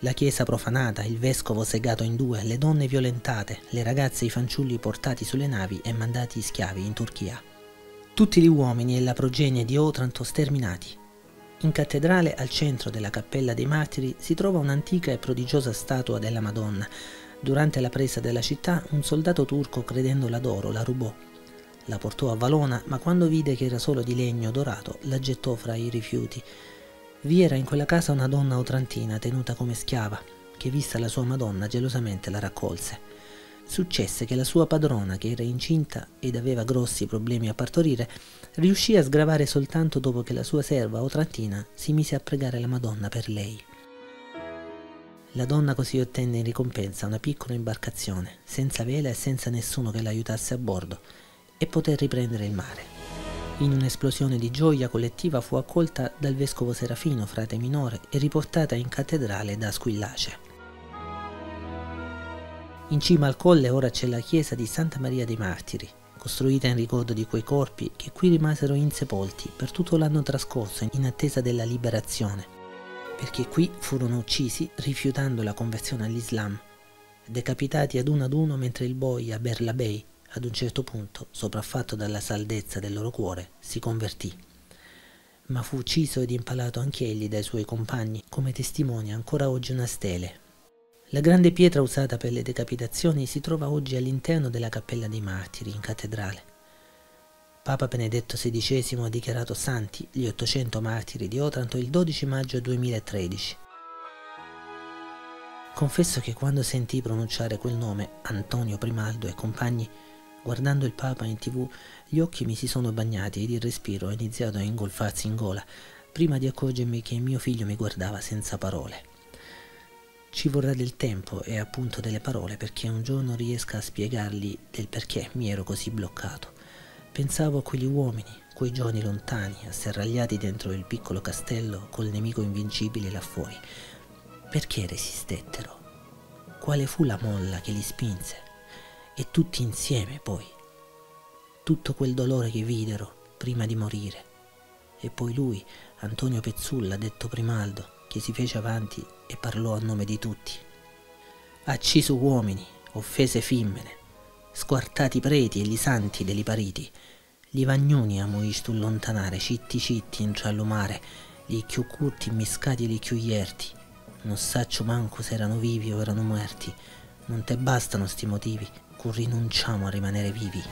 La chiesa profanata, il vescovo segato in due, le donne violentate, le ragazze e i fanciulli portati sulle navi e mandati schiavi in Turchia. Tutti gli uomini e la progenie di Otranto sterminati. In cattedrale, al centro della Cappella dei Martiri, si trova un'antica e prodigiosa statua della Madonna. Durante la presa della città, un soldato turco, credendola d'oro, la rubò. La portò a Valona, ma quando vide che era solo di legno dorato, la gettò fra i rifiuti. Vi era in quella casa una donna otrantina tenuta come schiava, che vista la sua Madonna gelosamente la raccolse. Successe che la sua padrona, che era incinta ed aveva grossi problemi a partorire, riuscì a sgravare soltanto dopo che la sua serva otrantina si mise a pregare la Madonna per lei. La donna così ottenne in ricompensa una piccola imbarcazione, senza vela e senza nessuno che l'aiutasse a bordo, e poté riprendere il mare. In un'esplosione di gioia collettiva fu accolta dal vescovo Serafino, frate minore, e riportata in cattedrale da Squillace. In cima al colle ora c'è la chiesa di Santa Maria dei Martiri, costruita in ricordo di quei corpi che qui rimasero insepolti per tutto l'anno trascorso in attesa della liberazione, perché qui furono uccisi rifiutando la conversione all'Islam, decapitati ad uno ad uno mentre il boia Berlabei, ad un certo punto, sopraffatto dalla saldezza del loro cuore, si convertì. Ma fu ucciso ed impalato anch'egli dai suoi compagni, come testimonia ancora oggi una stele. La grande pietra usata per le decapitazioni si trova oggi all'interno della Cappella dei Martiri, in cattedrale. Papa Benedetto sedicesimo ha dichiarato santi gli ottocento martiri di Otranto il dodici maggio duemilatredici. Confesso che quando sentii pronunciare quel nome, Antonio Primaldo e compagni, guardando il Papa in tv, gli occhi mi si sono bagnati ed il respiro ha iniziato a ingolfarsi in gola, prima di accorgermi che mio figlio mi guardava senza parole. Ci vorrà del tempo e appunto delle parole perché un giorno riesca a spiegargli del perché mi ero così bloccato. Pensavo a quegli uomini, quei giorni lontani, asserragliati dentro il piccolo castello col nemico invincibile là fuori. Perché resistettero? Quale fu la molla che li spinse? E tutti insieme poi, tutto quel dolore che videro prima di morire. E poi lui, Antonio Pezzulla, detto Primaldo, che si fece avanti e parlò a nome di tutti. Acciso uomini, offese femmine, squartati preti e li santi deli pariti, li vagnoni amoistu lontanare, citti citti in ciallumare, li chiù curti miscati e li chiù ierti, non saccio manco se erano vivi o erano morti, non te bastano sti motivi, cur rinunciamo a rimanere vivi.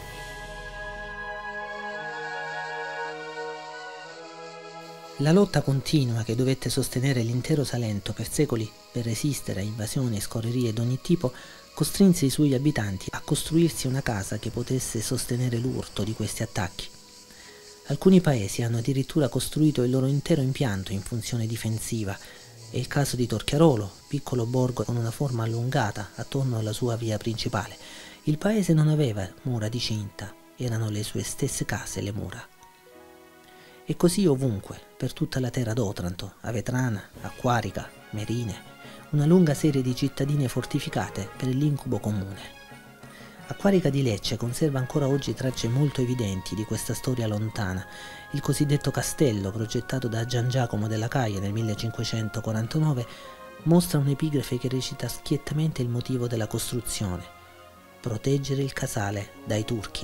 La lotta continua che dovette sostenere l'intero Salento per secoli per resistere a invasioni e scorrerie d'ogni tipo costrinse i suoi abitanti a costruirsi una casa che potesse sostenere l'urto di questi attacchi. Alcuni paesi hanno addirittura costruito il loro intero impianto in funzione difensiva. È il caso di Torchiarolo, piccolo borgo con una forma allungata attorno alla sua via principale. Il paese non aveva mura di cinta, erano le sue stesse case le mura. E così ovunque, per tutta la terra d'Otranto, a Vetrana, a Quarica, Merine, una lunga serie di cittadine fortificate per l'incubo comune. A Quarica di Lecce conserva ancora oggi tracce molto evidenti di questa storia lontana. Il cosiddetto castello, progettato da Gian Giacomo della Caia nel millecinquecentoquarantanove, mostra un'epigrafe che recita schiettamente il motivo della costruzione: proteggere il casale dai turchi.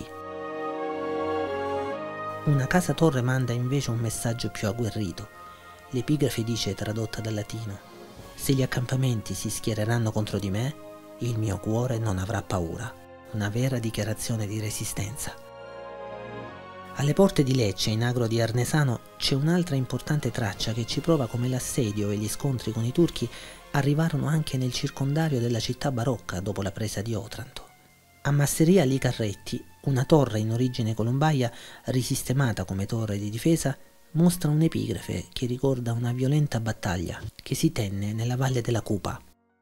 Una casa torre manda invece un messaggio più agguerrito. L'epigrafe dice, tradotta dal latino: se gli accampamenti si schiereranno contro di me, il mio cuore non avrà paura. Una vera dichiarazione di resistenza. Alle porte di Lecce, in agro di Arnesano, c'è un'altra importante traccia che ci prova come l'assedio e gli scontri con i turchi arrivarono anche nel circondario della città barocca dopo la presa di Otranto. A Masseria Licarretti, una torre in origine colombaia, risistemata come torre di difesa, mostra un'epigrafe che ricorda una violenta battaglia che si tenne nella valle della Cupa.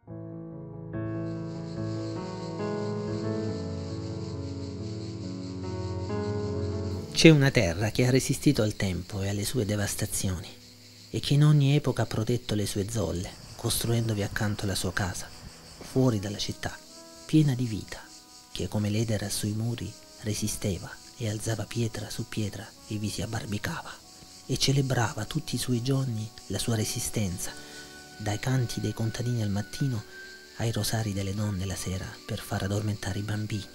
C'è una terra che ha resistito al tempo e alle sue devastazioni e che in ogni epoca ha protetto le sue zolle, costruendovi accanto la sua casa, fuori dalla città, piena di vita, che come l'edera sui muri resisteva e alzava pietra su pietra e vi si abbarbicava e celebrava tutti i suoi giorni la sua resistenza, dai canti dei contadini al mattino ai rosari delle donne la sera per far addormentare i bambini.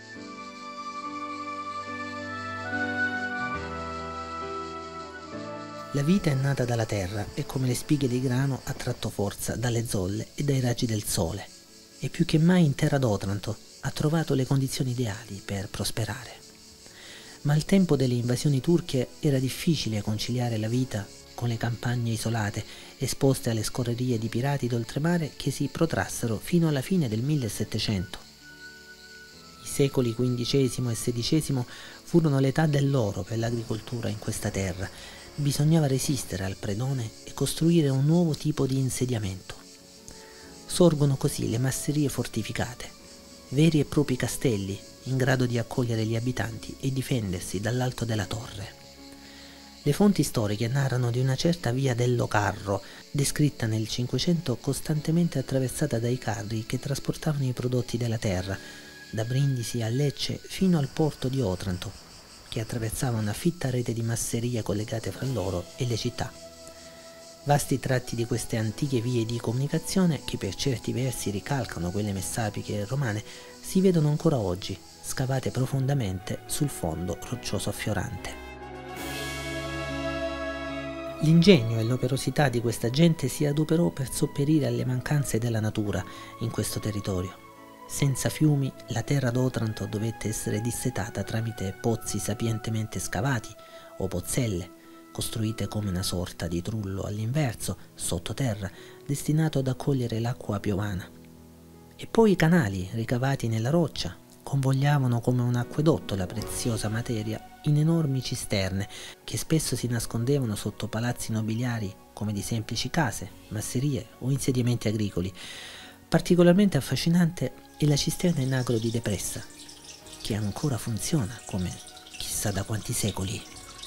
La vita è nata dalla terra e come le spighe di grano ha tratto forza dalle zolle e dai raggi del sole, e più che mai in terra d'Otranto ha trovato le condizioni ideali per prosperare. Ma al tempo delle invasioni turche era difficile conciliare la vita con le campagne isolate, esposte alle scorrerie di pirati d'oltremare che si protrassero fino alla fine del millesettecento. I secoli quindicesimo e sedicesimo furono l'età dell'oro per l'agricoltura in questa terra. Bisognava resistere al predone e costruire un nuovo tipo di insediamento. Sorgono così le masserie fortificate, veri e propri castelli in grado di accogliere gli abitanti e difendersi dall'alto della torre. Le fonti storiche narrano di una certa via dello Carro, descritta nel Cinquecento costantemente attraversata dai carri che trasportavano i prodotti della terra, da Brindisi a Lecce fino al porto di Otranto, che attraversava una fitta rete di masserie collegate fra loro e le città. Vasti tratti di queste antiche vie di comunicazione, che per certi versi ricalcano quelle messapiche e romane, si vedono ancora oggi, scavate profondamente sul fondo roccioso affiorante. L'ingegno e l'operosità di questa gente si adoperò per sopperire alle mancanze della natura in questo territorio. Senza fiumi, la terra d'Otranto dovette essere dissetata tramite pozzi sapientemente scavati o pozzelle, costruite come una sorta di trullo all'inverso, sottoterra, destinato ad accogliere l'acqua piovana. E poi i canali, ricavati nella roccia, convogliavano come un acquedotto la preziosa materia in enormi cisterne che spesso si nascondevano sotto palazzi nobiliari come di semplici case, masserie o insediamenti agricoli. Particolarmente affascinante è la cisterna in agro di Depressa, che ancora funziona come chissà da quanti secoli.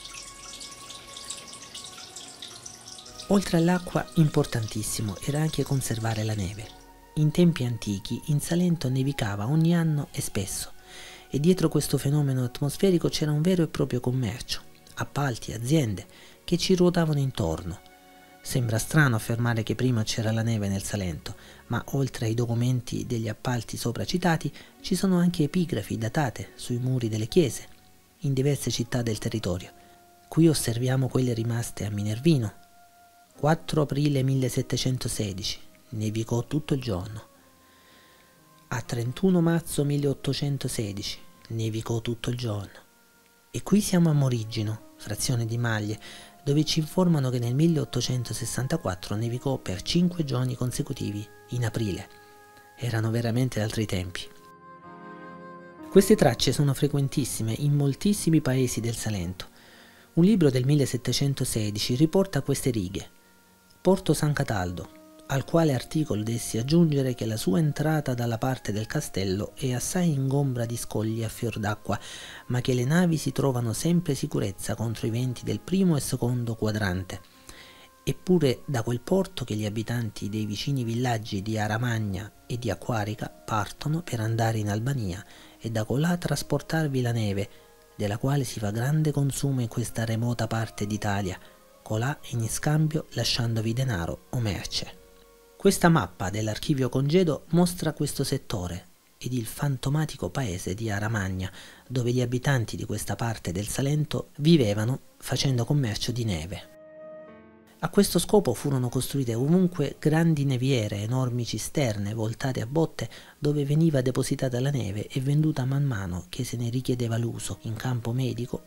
Oltre all'acqua, importantissimo era anche conservare la neve. In tempi antichi in Salento nevicava ogni anno e spesso, e dietro questo fenomeno atmosferico c'era un vero e proprio commercio, appalti, aziende che ci ruotavano intorno. Sembra strano affermare che prima c'era la neve nel Salento, ma oltre ai documenti degli appalti sopra citati ci sono anche epigrafi datate sui muri delle chiese in diverse città del territorio. Qui osserviamo quelle rimaste a Minervino. quattro aprile millesettecentosedici, nevicò tutto il giorno. A trentuno marzo milleottocentosedici, nevicò tutto il giorno. E qui siamo a Morigino, frazione di Maglie, dove ci informano che nel milleottocentosessantaquattro nevicò per cinque giorni consecutivi in aprile. Erano veramente altri tempi. Queste tracce sono frequentissime in moltissimi paesi del Salento. Un libro del millesettecentosedici riporta queste righe: Porto San Cataldo, al quale articolo dessi aggiungere che la sua entrata dalla parte del castello è assai ingombra di scogli a fior d'acqua, ma che le navi si trovano sempre sicurezza contro i venti del primo e secondo quadrante. Eppure da quel porto che gli abitanti dei vicini villaggi di Aramagna e di Acquarica partono per andare in Albania e da colà trasportarvi la neve, della quale si fa grande consumo in questa remota parte d'Italia, colà in scambio lasciandovi denaro o merce. Questa mappa dell'archivio Congedo mostra questo settore ed il fantomatico paese di Aramagna, dove gli abitanti di questa parte del Salento vivevano facendo commercio di neve. A questo scopo furono costruite ovunque grandi neviere, enormi cisterne voltate a botte dove veniva depositata la neve e venduta man mano che se ne richiedeva l'uso in campo medico.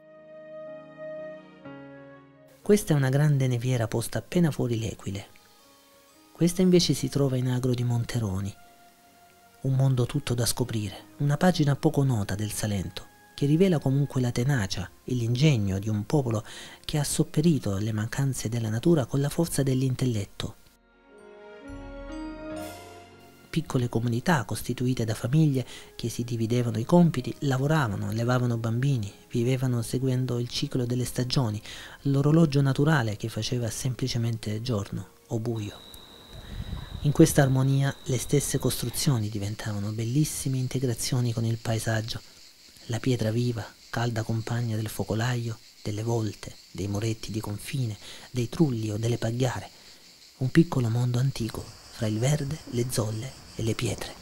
Questa è una grande neviera posta appena fuori l'Equile. Questa invece si trova in agro di Monteroni. Un mondo tutto da scoprire, una pagina poco nota del Salento, che rivela comunque la tenacia e l'ingegno di un popolo che ha sopperito alle mancanze della natura con la forza dell'intelletto. Piccole comunità costituite da famiglie che si dividevano i compiti, lavoravano, allevavano bambini, vivevano seguendo il ciclo delle stagioni, l'orologio naturale che faceva semplicemente giorno o buio. In questa armonia le stesse costruzioni diventavano bellissime integrazioni con il paesaggio. La pietra viva, calda compagna del focolaio, delle volte, dei muretti di confine, dei trulli o delle pagliare. Un piccolo mondo antico fra il verde, le zolle e le pietre.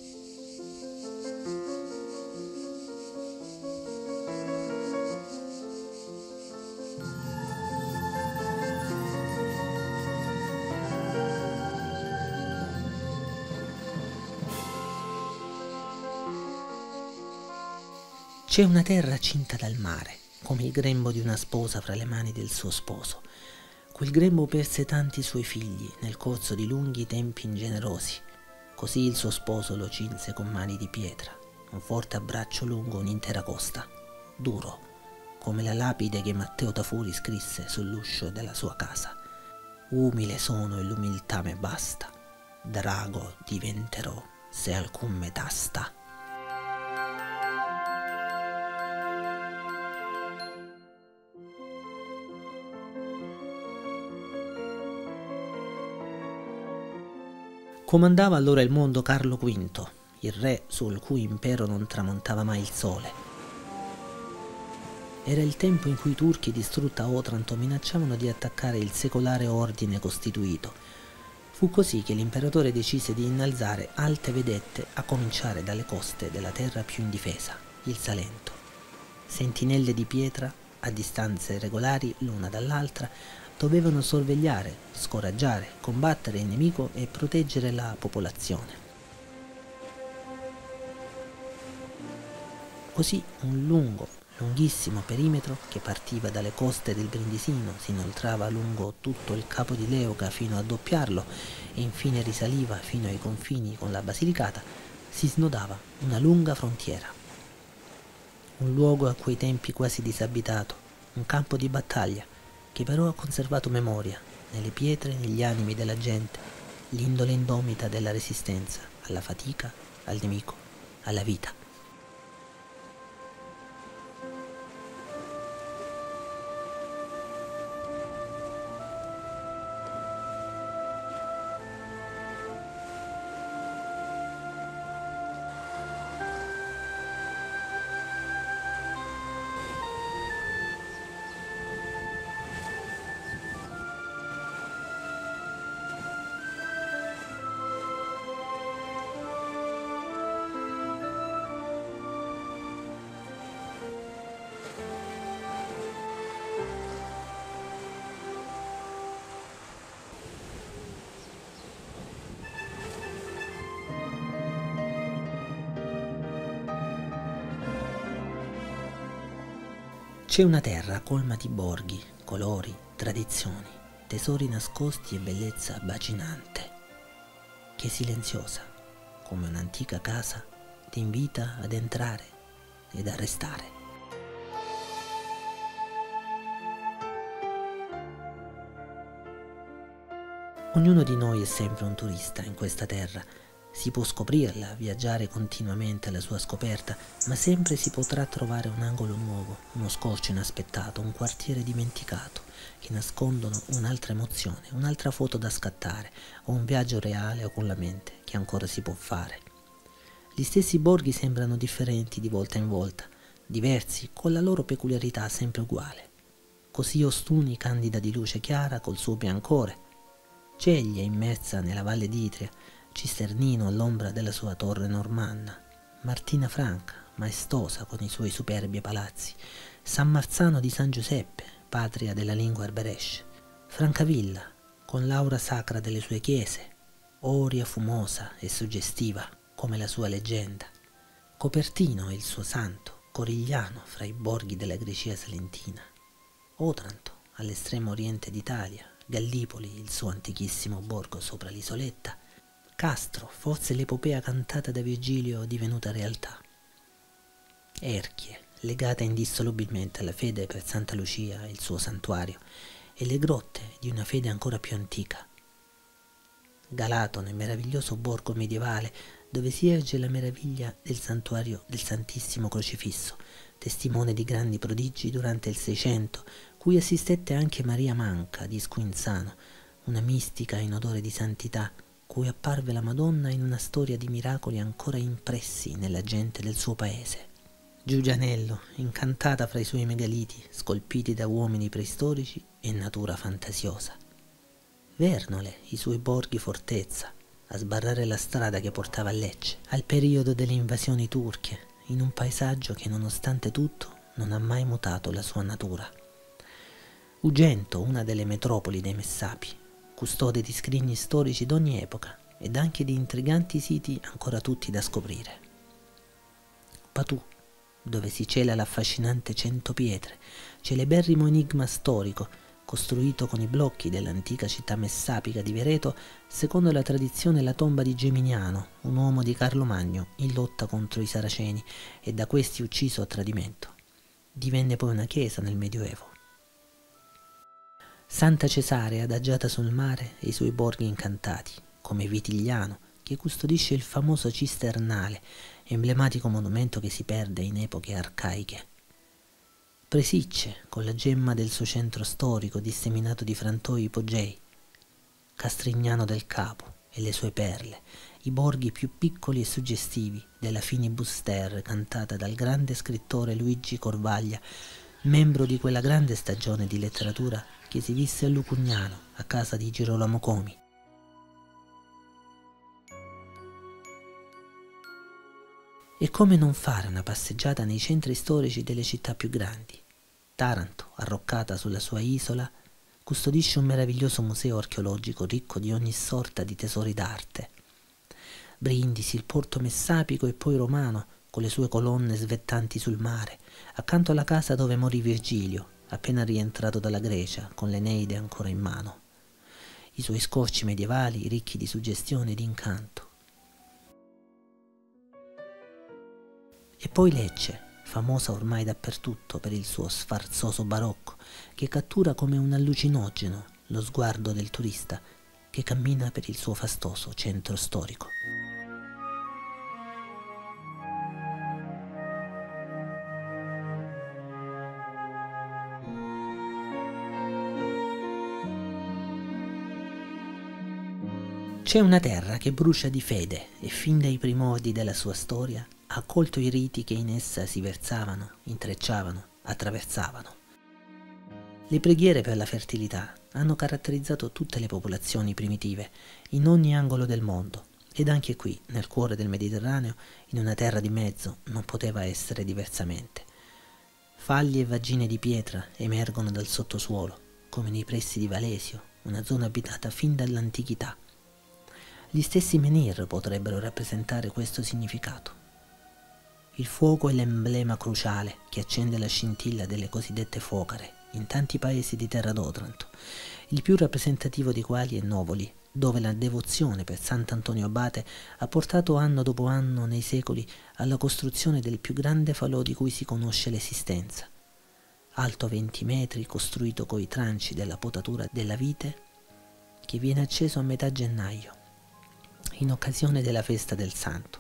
C'è una terra cinta dal mare, come il grembo di una sposa fra le mani del suo sposo. Quel grembo perse tanti suoi figli nel corso di lunghi tempi ingenerosi. Così il suo sposo lo cinse con mani di pietra, un forte abbraccio lungo un'intera costa, duro, come la lapide che Matteo Tafuri scrisse sull'uscio della sua casa. Umile sono e l'umiltà me basta, drago diventerò se alcun metà sta. Comandava allora il mondo Carlo quinto, il re sul cui impero non tramontava mai il sole. Era il tempo in cui i turchi, distrutta Otranto, minacciavano di attaccare il secolare ordine costituito. Fu così che l'imperatore decise di innalzare alte vedette a cominciare dalle coste della terra più indifesa, il Salento. Sentinelle di pietra, a distanze regolari l'una dall'altra, dovevano sorvegliare, scoraggiare, combattere il nemico e proteggere la popolazione. Così un lungo, lunghissimo perimetro che partiva dalle coste del Brindisino, si inoltrava lungo tutto il capo di Leuca fino a doppiarlo e infine risaliva fino ai confini con la Basilicata, si snodava una lunga frontiera. Un luogo a quei tempi quasi disabitato, un campo di battaglia, che però ha conservato memoria, nelle pietre, negli animi della gente, l'indole indomita della resistenza alla fatica, al nemico, alla vita. C'è una terra colma di borghi, colori, tradizioni, tesori nascosti e bellezza bacinante, che silenziosa, come un'antica casa, ti invita ad entrare ed a restare. Ognuno di noi è sempre un turista in questa terra. Si può scoprirla, viaggiare continuamente alla sua scoperta, ma sempre si potrà trovare un angolo nuovo, uno scorcio inaspettato, un quartiere dimenticato, che nascondono un'altra emozione, un'altra foto da scattare, o un viaggio reale o con la mente che ancora si può fare. Gli stessi borghi sembrano differenti di volta in volta, diversi, con la loro peculiarità sempre uguale. Così Ostuni candida di luce chiara col suo biancore, Ceglie immersa nella valle d'Itria, Cisternino all'ombra della sua torre normanna, Martina Franca, maestosa con i suoi superbi palazzi, San Marzano di San Giuseppe, patria della lingua arberesce, Francavilla, con l'aura sacra delle sue chiese, Oria fumosa e suggestiva come la sua leggenda, Copertino e il suo santo, Corigliano fra i borghi della Grecia salentina, Otranto all'estremo oriente d'Italia, Gallipoli il suo antichissimo borgo sopra l'isoletta, Castro, forse l'epopea cantata da Virgilio divenuta realtà, Erchie, legata indissolubilmente alla fede per Santa Lucia e il suo santuario, e le grotte di una fede ancora più antica, Galatone, meraviglioso borgo medievale dove si erge la meraviglia del santuario del Santissimo Crocifisso, testimone di grandi prodigi durante il Seicento, cui assistette anche Maria Manca di Squinzano, una mistica in odore di santità, cui apparve la Madonna in una storia di miracoli ancora impressi nella gente del suo paese. Giugianello, incantata fra i suoi megaliti, scolpiti da uomini preistorici e natura fantasiosa. Vernole, i suoi borghi fortezza, a sbarrare la strada che portava a Lecce, al periodo delle invasioni turche, in un paesaggio che nonostante tutto non ha mai mutato la sua natura. Ugento, una delle metropoli dei Messapi, custode di scrigni storici d'ogni epoca ed anche di intriganti siti ancora tutti da scoprire. Patù, dove si cela l'affascinante Cento Pietre, celeberrimo enigma storico, costruito con i blocchi dell'antica città messapica di Vereto, secondo la tradizione la tomba di Geminiano, un uomo di Carlo Magno in lotta contro i Saraceni e da questi ucciso a tradimento. Divenne poi una chiesa nel Medioevo. Santa Cesarea, adagiata sul mare, e i suoi borghi incantati, come Vitigliano, che custodisce il famoso Cisternale, emblematico monumento che si perde in epoche arcaiche. Presicce, con la gemma del suo centro storico disseminato di frantoi ipogei, Castrignano del Capo e le sue perle, i borghi più piccoli e suggestivi della Finibus Terre cantata dal grande scrittore Luigi Corvaglia, membro di quella grande stagione di letteratura che si visse a Lucugnano, a casa di Girolamo Comi. E come non fare una passeggiata nei centri storici delle città più grandi? Taranto, arroccata sulla sua isola, custodisce un meraviglioso museo archeologico ricco di ogni sorta di tesori d'arte. Brindisi, il porto messapico e poi romano, con le sue colonne svettanti sul mare, accanto alla casa dove morì Virgilio, appena rientrato dalla Grecia, con l'Eneide ancora in mano. I suoi scorci medievali, ricchi di suggestione e di incanto. E poi Lecce, famosa ormai dappertutto per il suo sfarzoso barocco, che cattura come un allucinogeno lo sguardo del turista che cammina per il suo fastoso centro storico. C'è una terra che brucia di fede e fin dai primordi della sua storia ha accolto i riti che in essa si versavano, intrecciavano, attraversavano. Le preghiere per la fertilità hanno caratterizzato tutte le popolazioni primitive, in ogni angolo del mondo, ed anche qui, nel cuore del Mediterraneo, in una terra di mezzo, non poteva essere diversamente. Falli e vagine di pietra emergono dal sottosuolo, come nei pressi di Valesio, una zona abitata fin dall'antichità. Gli stessi menhir potrebbero rappresentare questo significato. Il fuoco è l'emblema cruciale che accende la scintilla delle cosiddette fuocare in tanti paesi di terra d'Otranto, il più rappresentativo dei quali è Novoli, dove la devozione per Sant'Antonio Abate ha portato anno dopo anno nei secoli alla costruzione del più grande falò di cui si conosce l'esistenza. Alto venti metri, costruito coi tranci della potatura della vite, che viene acceso a metà gennaio, in occasione della festa del Santo.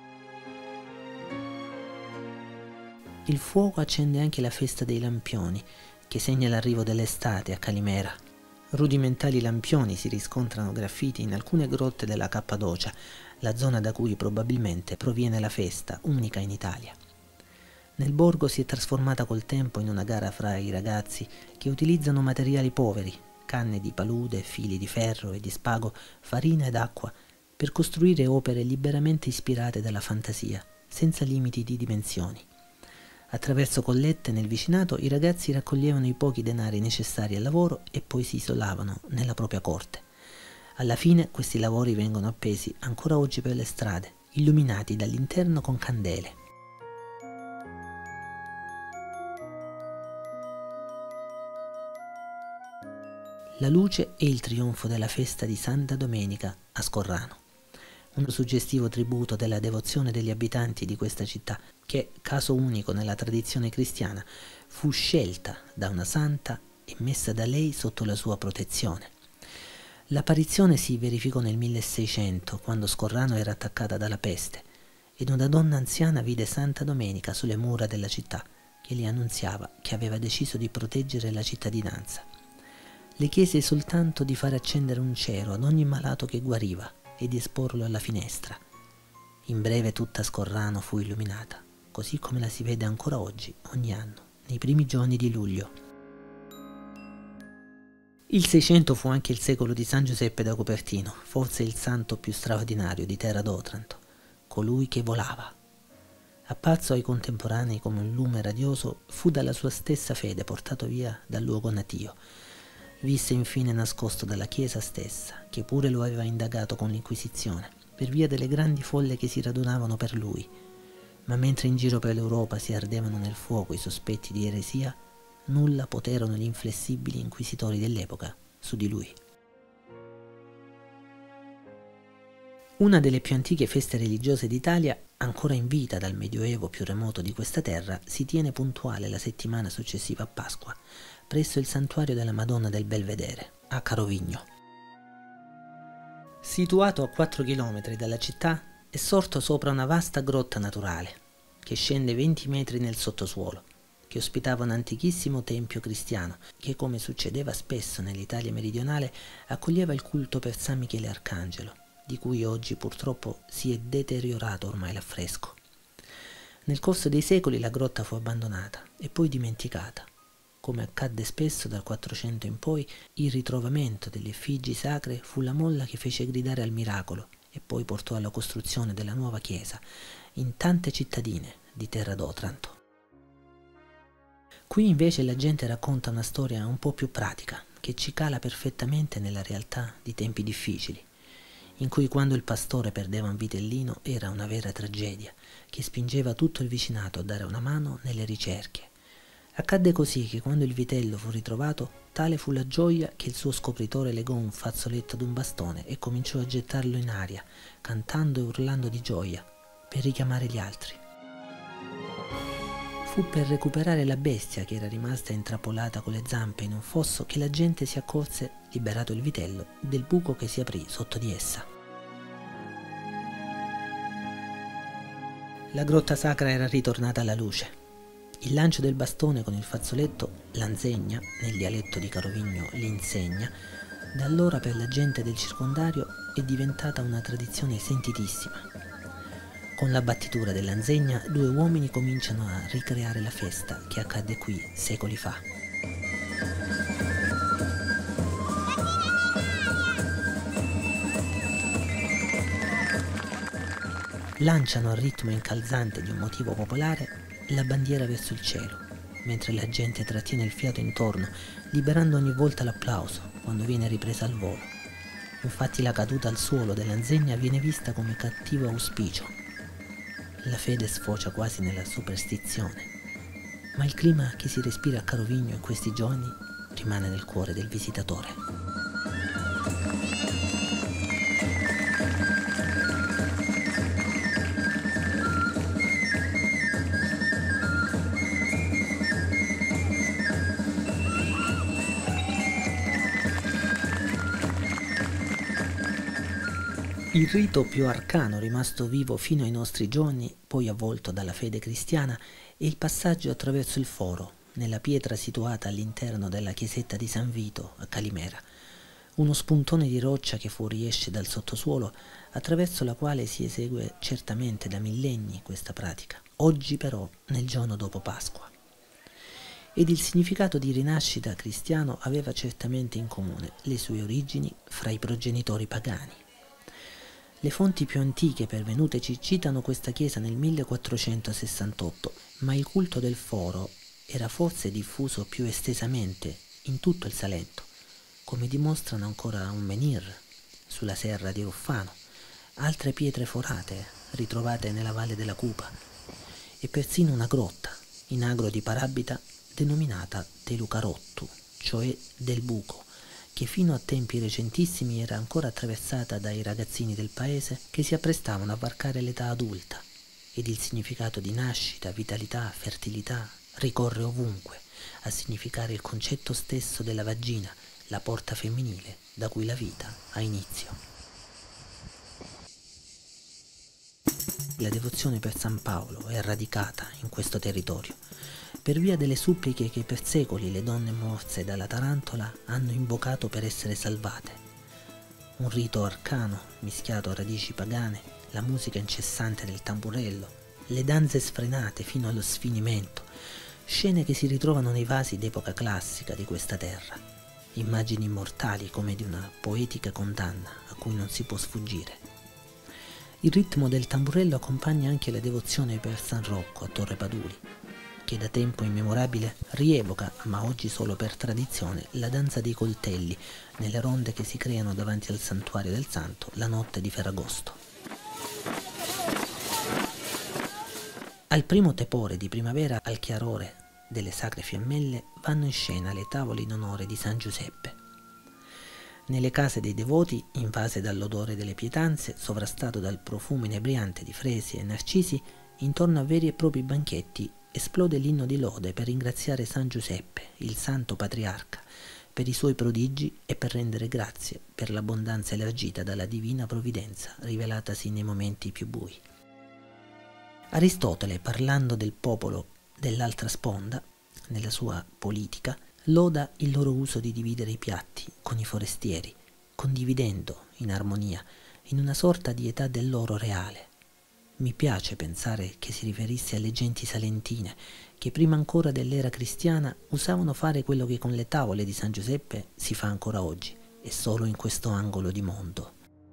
Il fuoco accende anche la festa dei lampioni, che segna l'arrivo dell'estate a Calimera. Rudimentali lampioni si riscontrano graffiti in alcune grotte della Cappadocia, la zona da cui probabilmente proviene la festa, unica in Italia. Nel borgo si è trasformata col tempo in una gara fra i ragazzi che utilizzano materiali poveri, canne di palude, fili di ferro e di spago, farina ed acqua, per costruire opere liberamente ispirate dalla fantasia, senza limiti di dimensioni. Attraverso collette nel vicinato i ragazzi raccoglievano i pochi denari necessari al lavoro e poi si isolavano nella propria corte. Alla fine questi lavori vengono appesi ancora oggi per le strade, illuminati dall'interno con candele. La luce è il trionfo della festa di Santa Domenica a Scorrano, un suggestivo tributo della devozione degli abitanti di questa città che, caso unico nella tradizione cristiana, fu scelta da una santa e messa da lei sotto la sua protezione. L'apparizione si verificò nel milleseicento, quando Scorrano era attaccata dalla peste, ed una donna anziana vide Santa Domenica sulle mura della città, che le annunziava che aveva deciso di proteggere la cittadinanza. Le chiese soltanto di far accendere un cero ad ogni malato che guariva e di esporlo alla finestra. In breve tutta Scorrano fu illuminata, così come la si vede ancora oggi, ogni anno, nei primi giorni di luglio. Il Seicento fu anche il secolo di San Giuseppe da Cupertino, forse il santo più straordinario di terra d'Otranto, colui che volava. Apparso ai contemporanei come un lume radioso, fu dalla sua stessa fede portato via dal luogo natio. Visse infine nascosto dalla Chiesa stessa, che pure lo aveva indagato con l'Inquisizione, per via delle grandi folle che si radunavano per lui. Ma mentre in giro per l'Europa si ardevano nel fuoco i sospetti di eresia, nulla poterono gli inflessibili inquisitori dell'epoca su di lui. Una delle più antiche feste religiose d'Italia, ancora in vita dal medioevo più remoto di questa terra, si tiene puntuale la settimana successiva a Pasqua, presso il santuario della Madonna del Belvedere, a Carovigno. Situato a quattro chilometri dalla città, è sorto sopra una vasta grotta naturale, che scende venti metri nel sottosuolo, che ospitava un antichissimo tempio cristiano, che, come succedeva spesso nell'Italia meridionale, accoglieva il culto per San Michele Arcangelo, di cui oggi purtroppo si è deteriorato ormai l'affresco. Nel corso dei secoli la grotta fu abbandonata e poi dimenticata. Come accadde spesso dal Quattrocento in poi, il ritrovamento delle effigi sacre fu la molla che fece gridare al miracolo e poi portò alla costruzione della nuova chiesa in tante cittadine di terra d'Otranto. Qui invece la gente racconta una storia un po' più pratica, che ci cala perfettamente nella realtà di tempi difficili, in cui quando il pastore perdeva un vitellino era una vera tragedia, che spingeva tutto il vicinato a dare una mano nelle ricerche. Accadde così che quando il vitello fu ritrovato, tale fu la gioia che il suo scopritore legò un fazzoletto ad un bastone e cominciò a gettarlo in aria, cantando e urlando di gioia, per richiamare gli altri. Fu per recuperare la bestia che era rimasta intrappolata con le zampe in un fosso che la gente si accorse, liberato il vitello, del buco che si aprì sotto di essa. La grotta sacra era ritornata alla luce. Il lancio del bastone con il fazzoletto, l'anzegna, nel dialetto di Carovigno l'insegna, da allora per la gente del circondario è diventata una tradizione sentitissima. Con la battitura dell'anzegna, due uomini cominciano a ricreare la festa che accadde qui secoli fa. Lanciano al ritmo incalzante di un motivo popolare la bandiera verso il cielo, mentre la gente trattiene il fiato intorno, liberando ogni volta l'applauso quando viene ripresa al volo. Infatti la caduta al suolo dell'anzegna viene vista come cattivo auspicio. La fede sfocia quasi nella superstizione, ma il clima che si respira a Carovigno in questi giorni rimane nel cuore del visitatore. Il rito più arcano rimasto vivo fino ai nostri giorni, poi avvolto dalla fede cristiana, è il passaggio attraverso il foro, nella pietra situata all'interno della chiesetta di San Vito a Calimera, uno spuntone di roccia che fuoriesce dal sottosuolo, attraverso la quale si esegue certamente da millenni questa pratica, oggi però nel giorno dopo Pasqua. Ed il significato di rinascita cristiano aveva certamente in comune le sue origini fra i progenitori pagani. Le fonti più antiche pervenuteci citano questa chiesa nel millequattrocentosessantotto, ma il culto del foro era forse diffuso più estesamente in tutto il Salento, come dimostrano ancora un menhir sulla serra di Ruffano, altre pietre forate ritrovate nella valle della Cupa e persino una grotta in agro di Parabita denominata Telucarottu, cioè del buco, che fino a tempi recentissimi era ancora attraversata dai ragazzini del paese che si apprestavano a varcare l'età adulta, ed il significato di nascita, vitalità, fertilità ricorre ovunque a significare il concetto stesso della vagina, la porta femminile da cui la vita ha inizio. La devozione per San Paolo è radicata in questo territorio, per via delle suppliche che per secoli le donne morse dalla tarantola hanno invocato per essere salvate. Un rito arcano mischiato a radici pagane, la musica incessante del tamburello, le danze sfrenate fino allo sfinimento, scene che si ritrovano nei vasi d'epoca classica di questa terra. immagini immortali come di una poetica condanna a cui non si può sfuggire. Il ritmo del tamburello accompagna anche la devozione per San Rocco a Torre Paduli, che da tempo immemorabile rievoca, ma oggi solo per tradizione, la danza dei coltelli nelle ronde che si creano davanti al santuario del santo la notte di Ferragosto. Al primo tepore di primavera, al chiarore delle sacre fiammelle, vanno in scena le tavole in onore di San Giuseppe. Nelle case dei devoti, invase dall'odore delle pietanze, sovrastato dal profumo inebriante di fresi e narcisi, intorno a veri e propri banchetti esplode l'inno di lode per ringraziare San Giuseppe, il santo patriarca, per i suoi prodigi e per rendere grazie per l'abbondanza elargita dalla divina provvidenza rivelatasi nei momenti più bui. Aristotele, parlando del popolo dell'altra sponda, nella sua Politica, loda il loro uso di dividere i piatti con i forestieri, condividendo in armonia, in una sorta di età dell'oro reale. Mi piace pensare che si riferisse alle genti salentine, che prima ancora dell'era cristiana usavano fare quello che con le tavole di San Giuseppe si fa ancora oggi, e solo in questo angolo di mondo.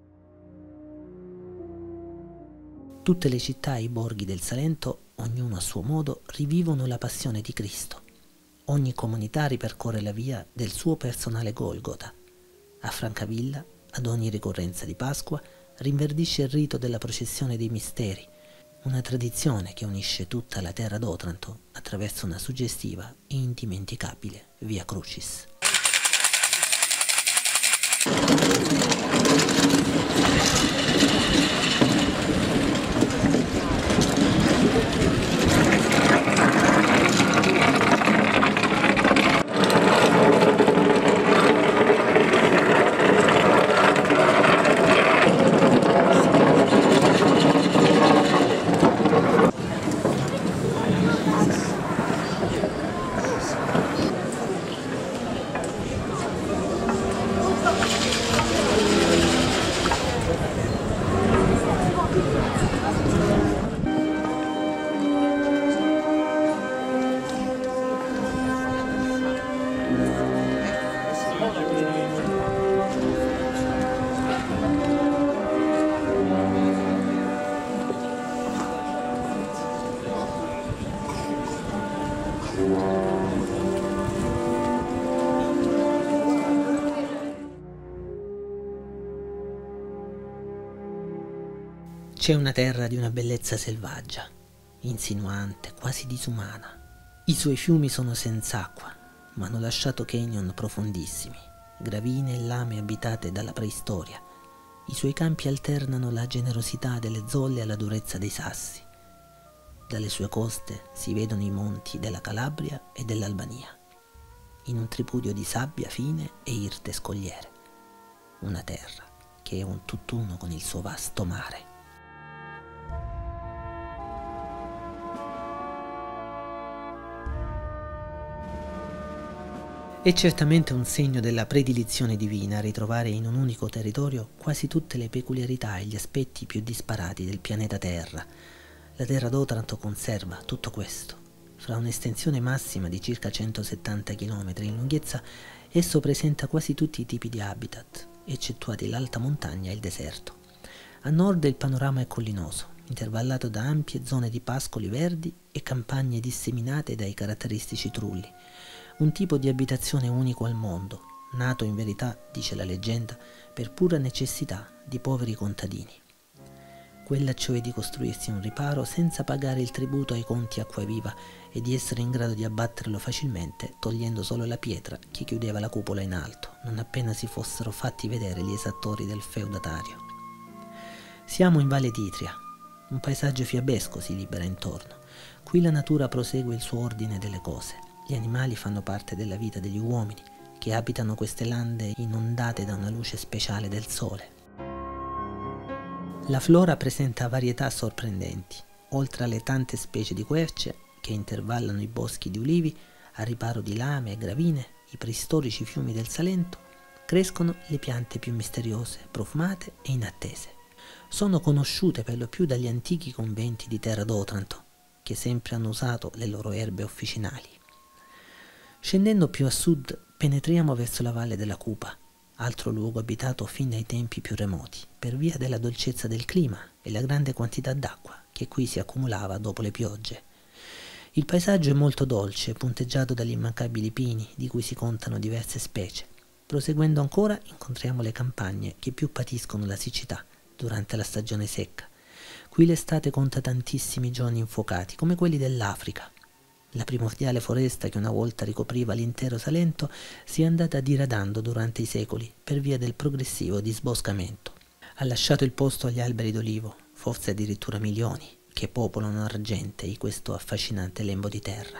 Tutte le città e i borghi del Salento, ognuno a suo modo, rivivono la passione di Cristo. Ogni comunità ripercorre la via del suo personale Golgota. A Francavilla, ad ogni ricorrenza di Pasqua, rinverdisce il rito della processione dei misteri, una tradizione che unisce tutta la terra d'Otranto attraverso una suggestiva e indimenticabile Via Crucis. C'è una terra di una bellezza selvaggia, insinuante, quasi disumana. I suoi fiumi sono senza acqua, ma hanno lasciato canyon profondissimi, gravine e lame abitate dalla preistoria. I suoi campi alternano la generosità delle zolle alla durezza dei sassi. Dalle sue coste si vedono i monti della Calabria e dell'Albania, in un tripudio di sabbia fine e irte scogliere. Una terra che è un tutt'uno con il suo vasto mare. È certamente un segno della predilizione divina ritrovare in un unico territorio quasi tutte le peculiarità e gli aspetti più disparati del pianeta Terra. La Terra d'Otranto conserva tutto questo. Fra un'estensione massima di circa centosettanta chilometri in lunghezza, esso presenta quasi tutti i tipi di habitat, eccettuati l'alta montagna e il deserto. A nord il panorama è collinoso, intervallato da ampie zone di pascoli verdi e campagne disseminate dai caratteristici trulli. Un tipo di abitazione unico al mondo, nato in verità, dice la leggenda, per pura necessità di poveri contadini. Quella cioè di costruirsi un riparo senza pagare il tributo ai conti acquaviva e di essere in grado di abbatterlo facilmente togliendo solo la pietra che chiudeva la cupola in alto, non appena si fossero fatti vedere gli esattori del feudatario. Siamo in Valle d'Itria, un paesaggio fiabesco si libera intorno. Qui la natura prosegue il suo ordine delle cose. Gli animali fanno parte della vita degli uomini, che abitano queste lande inondate da una luce speciale del sole. La flora presenta varietà sorprendenti. Oltre alle tante specie di querce che intervallano i boschi di ulivi, a riparo di lame e gravine, i preistorici fiumi del Salento, crescono le piante più misteriose, profumate e inattese. Sono conosciute per lo più dagli antichi conventi di Terra d'Otranto, che sempre hanno usato le loro erbe officinali. Scendendo più a sud Penetriamo verso la valle della Cupa, altro luogo abitato fin dai tempi più remoti, per via della dolcezza del clima e la grande quantità d'acqua che qui si accumulava dopo le piogge. Il paesaggio è molto dolce, punteggiato dagli immancabili pini, di cui si contano diverse specie. Proseguendo ancora, incontriamo le campagne che più patiscono la siccità durante la stagione secca. Qui l'estate conta tantissimi giorni infuocati, come quelli dell'Africa. La primordiale foresta che una volta ricopriva l'intero Salento si è andata diradando durante i secoli per via del progressivo disboscamento. Ha lasciato il posto agli alberi d'olivo, forse addirittura milioni, che popolano Argentei questo affascinante lembo di terra.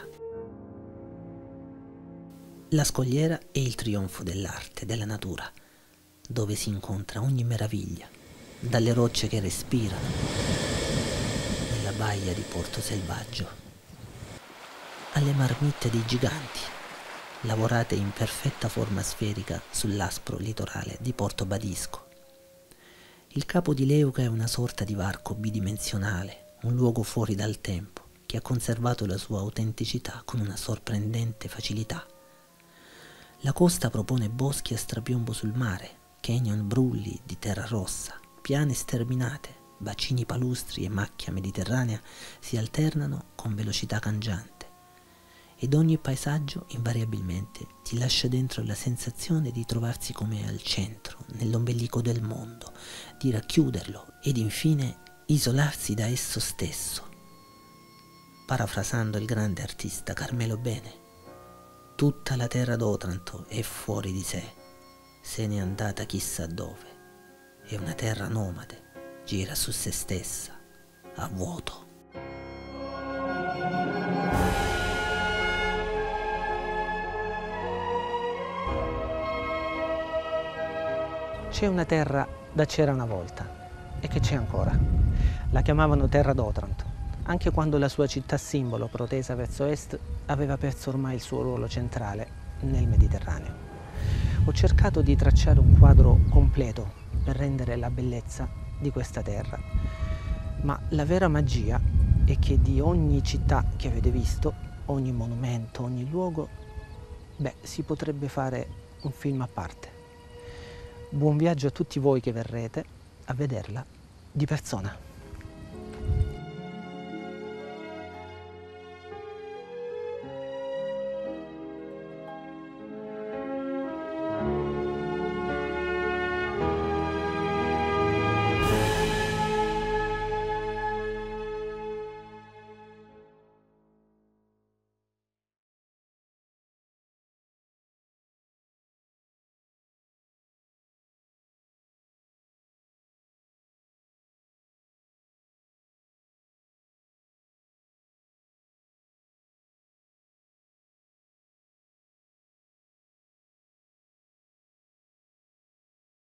La scogliera è il trionfo dell'arte, della natura, dove si incontra ogni meraviglia, dalle rocce che respirano, nella baia di Porto Selvaggio, alle marmitte dei giganti, lavorate in perfetta forma sferica sull'aspro litorale di Porto Badisco. Il Capo di Leuca è una sorta di varco bidimensionale, un luogo fuori dal tempo, che ha conservato la sua autenticità con una sorprendente facilità. La costa propone boschi a strapiombo sul mare, canyon brulli di terra rossa, piane sterminate, bacini palustri e macchia mediterranea si alternano con velocità cangiante. Ed ogni paesaggio invariabilmente ti lascia dentro la sensazione di trovarsi come al centro, nell'ombelico del mondo, di racchiuderlo ed infine isolarsi da esso stesso. Parafrasando il grande artista Carmelo Bene, tutta la terra d'Otranto è fuori di sé, se n'è andata chissà dove, è una terra nomade, gira su se stessa, a vuoto. C'è una terra da c'era una volta e che c'è ancora. La chiamavano Terra d'Otranto, anche quando la sua città simbolo, protesa verso est, aveva perso ormai il suo ruolo centrale nel Mediterraneo. Ho cercato di tracciare un quadro completo per rendere la bellezza di questa terra, ma la vera magia è che di ogni città che avete visto, ogni monumento, ogni luogo, beh, si potrebbe fare un film a parte. Buon viaggio a tutti voi che verrete a vederla di persona.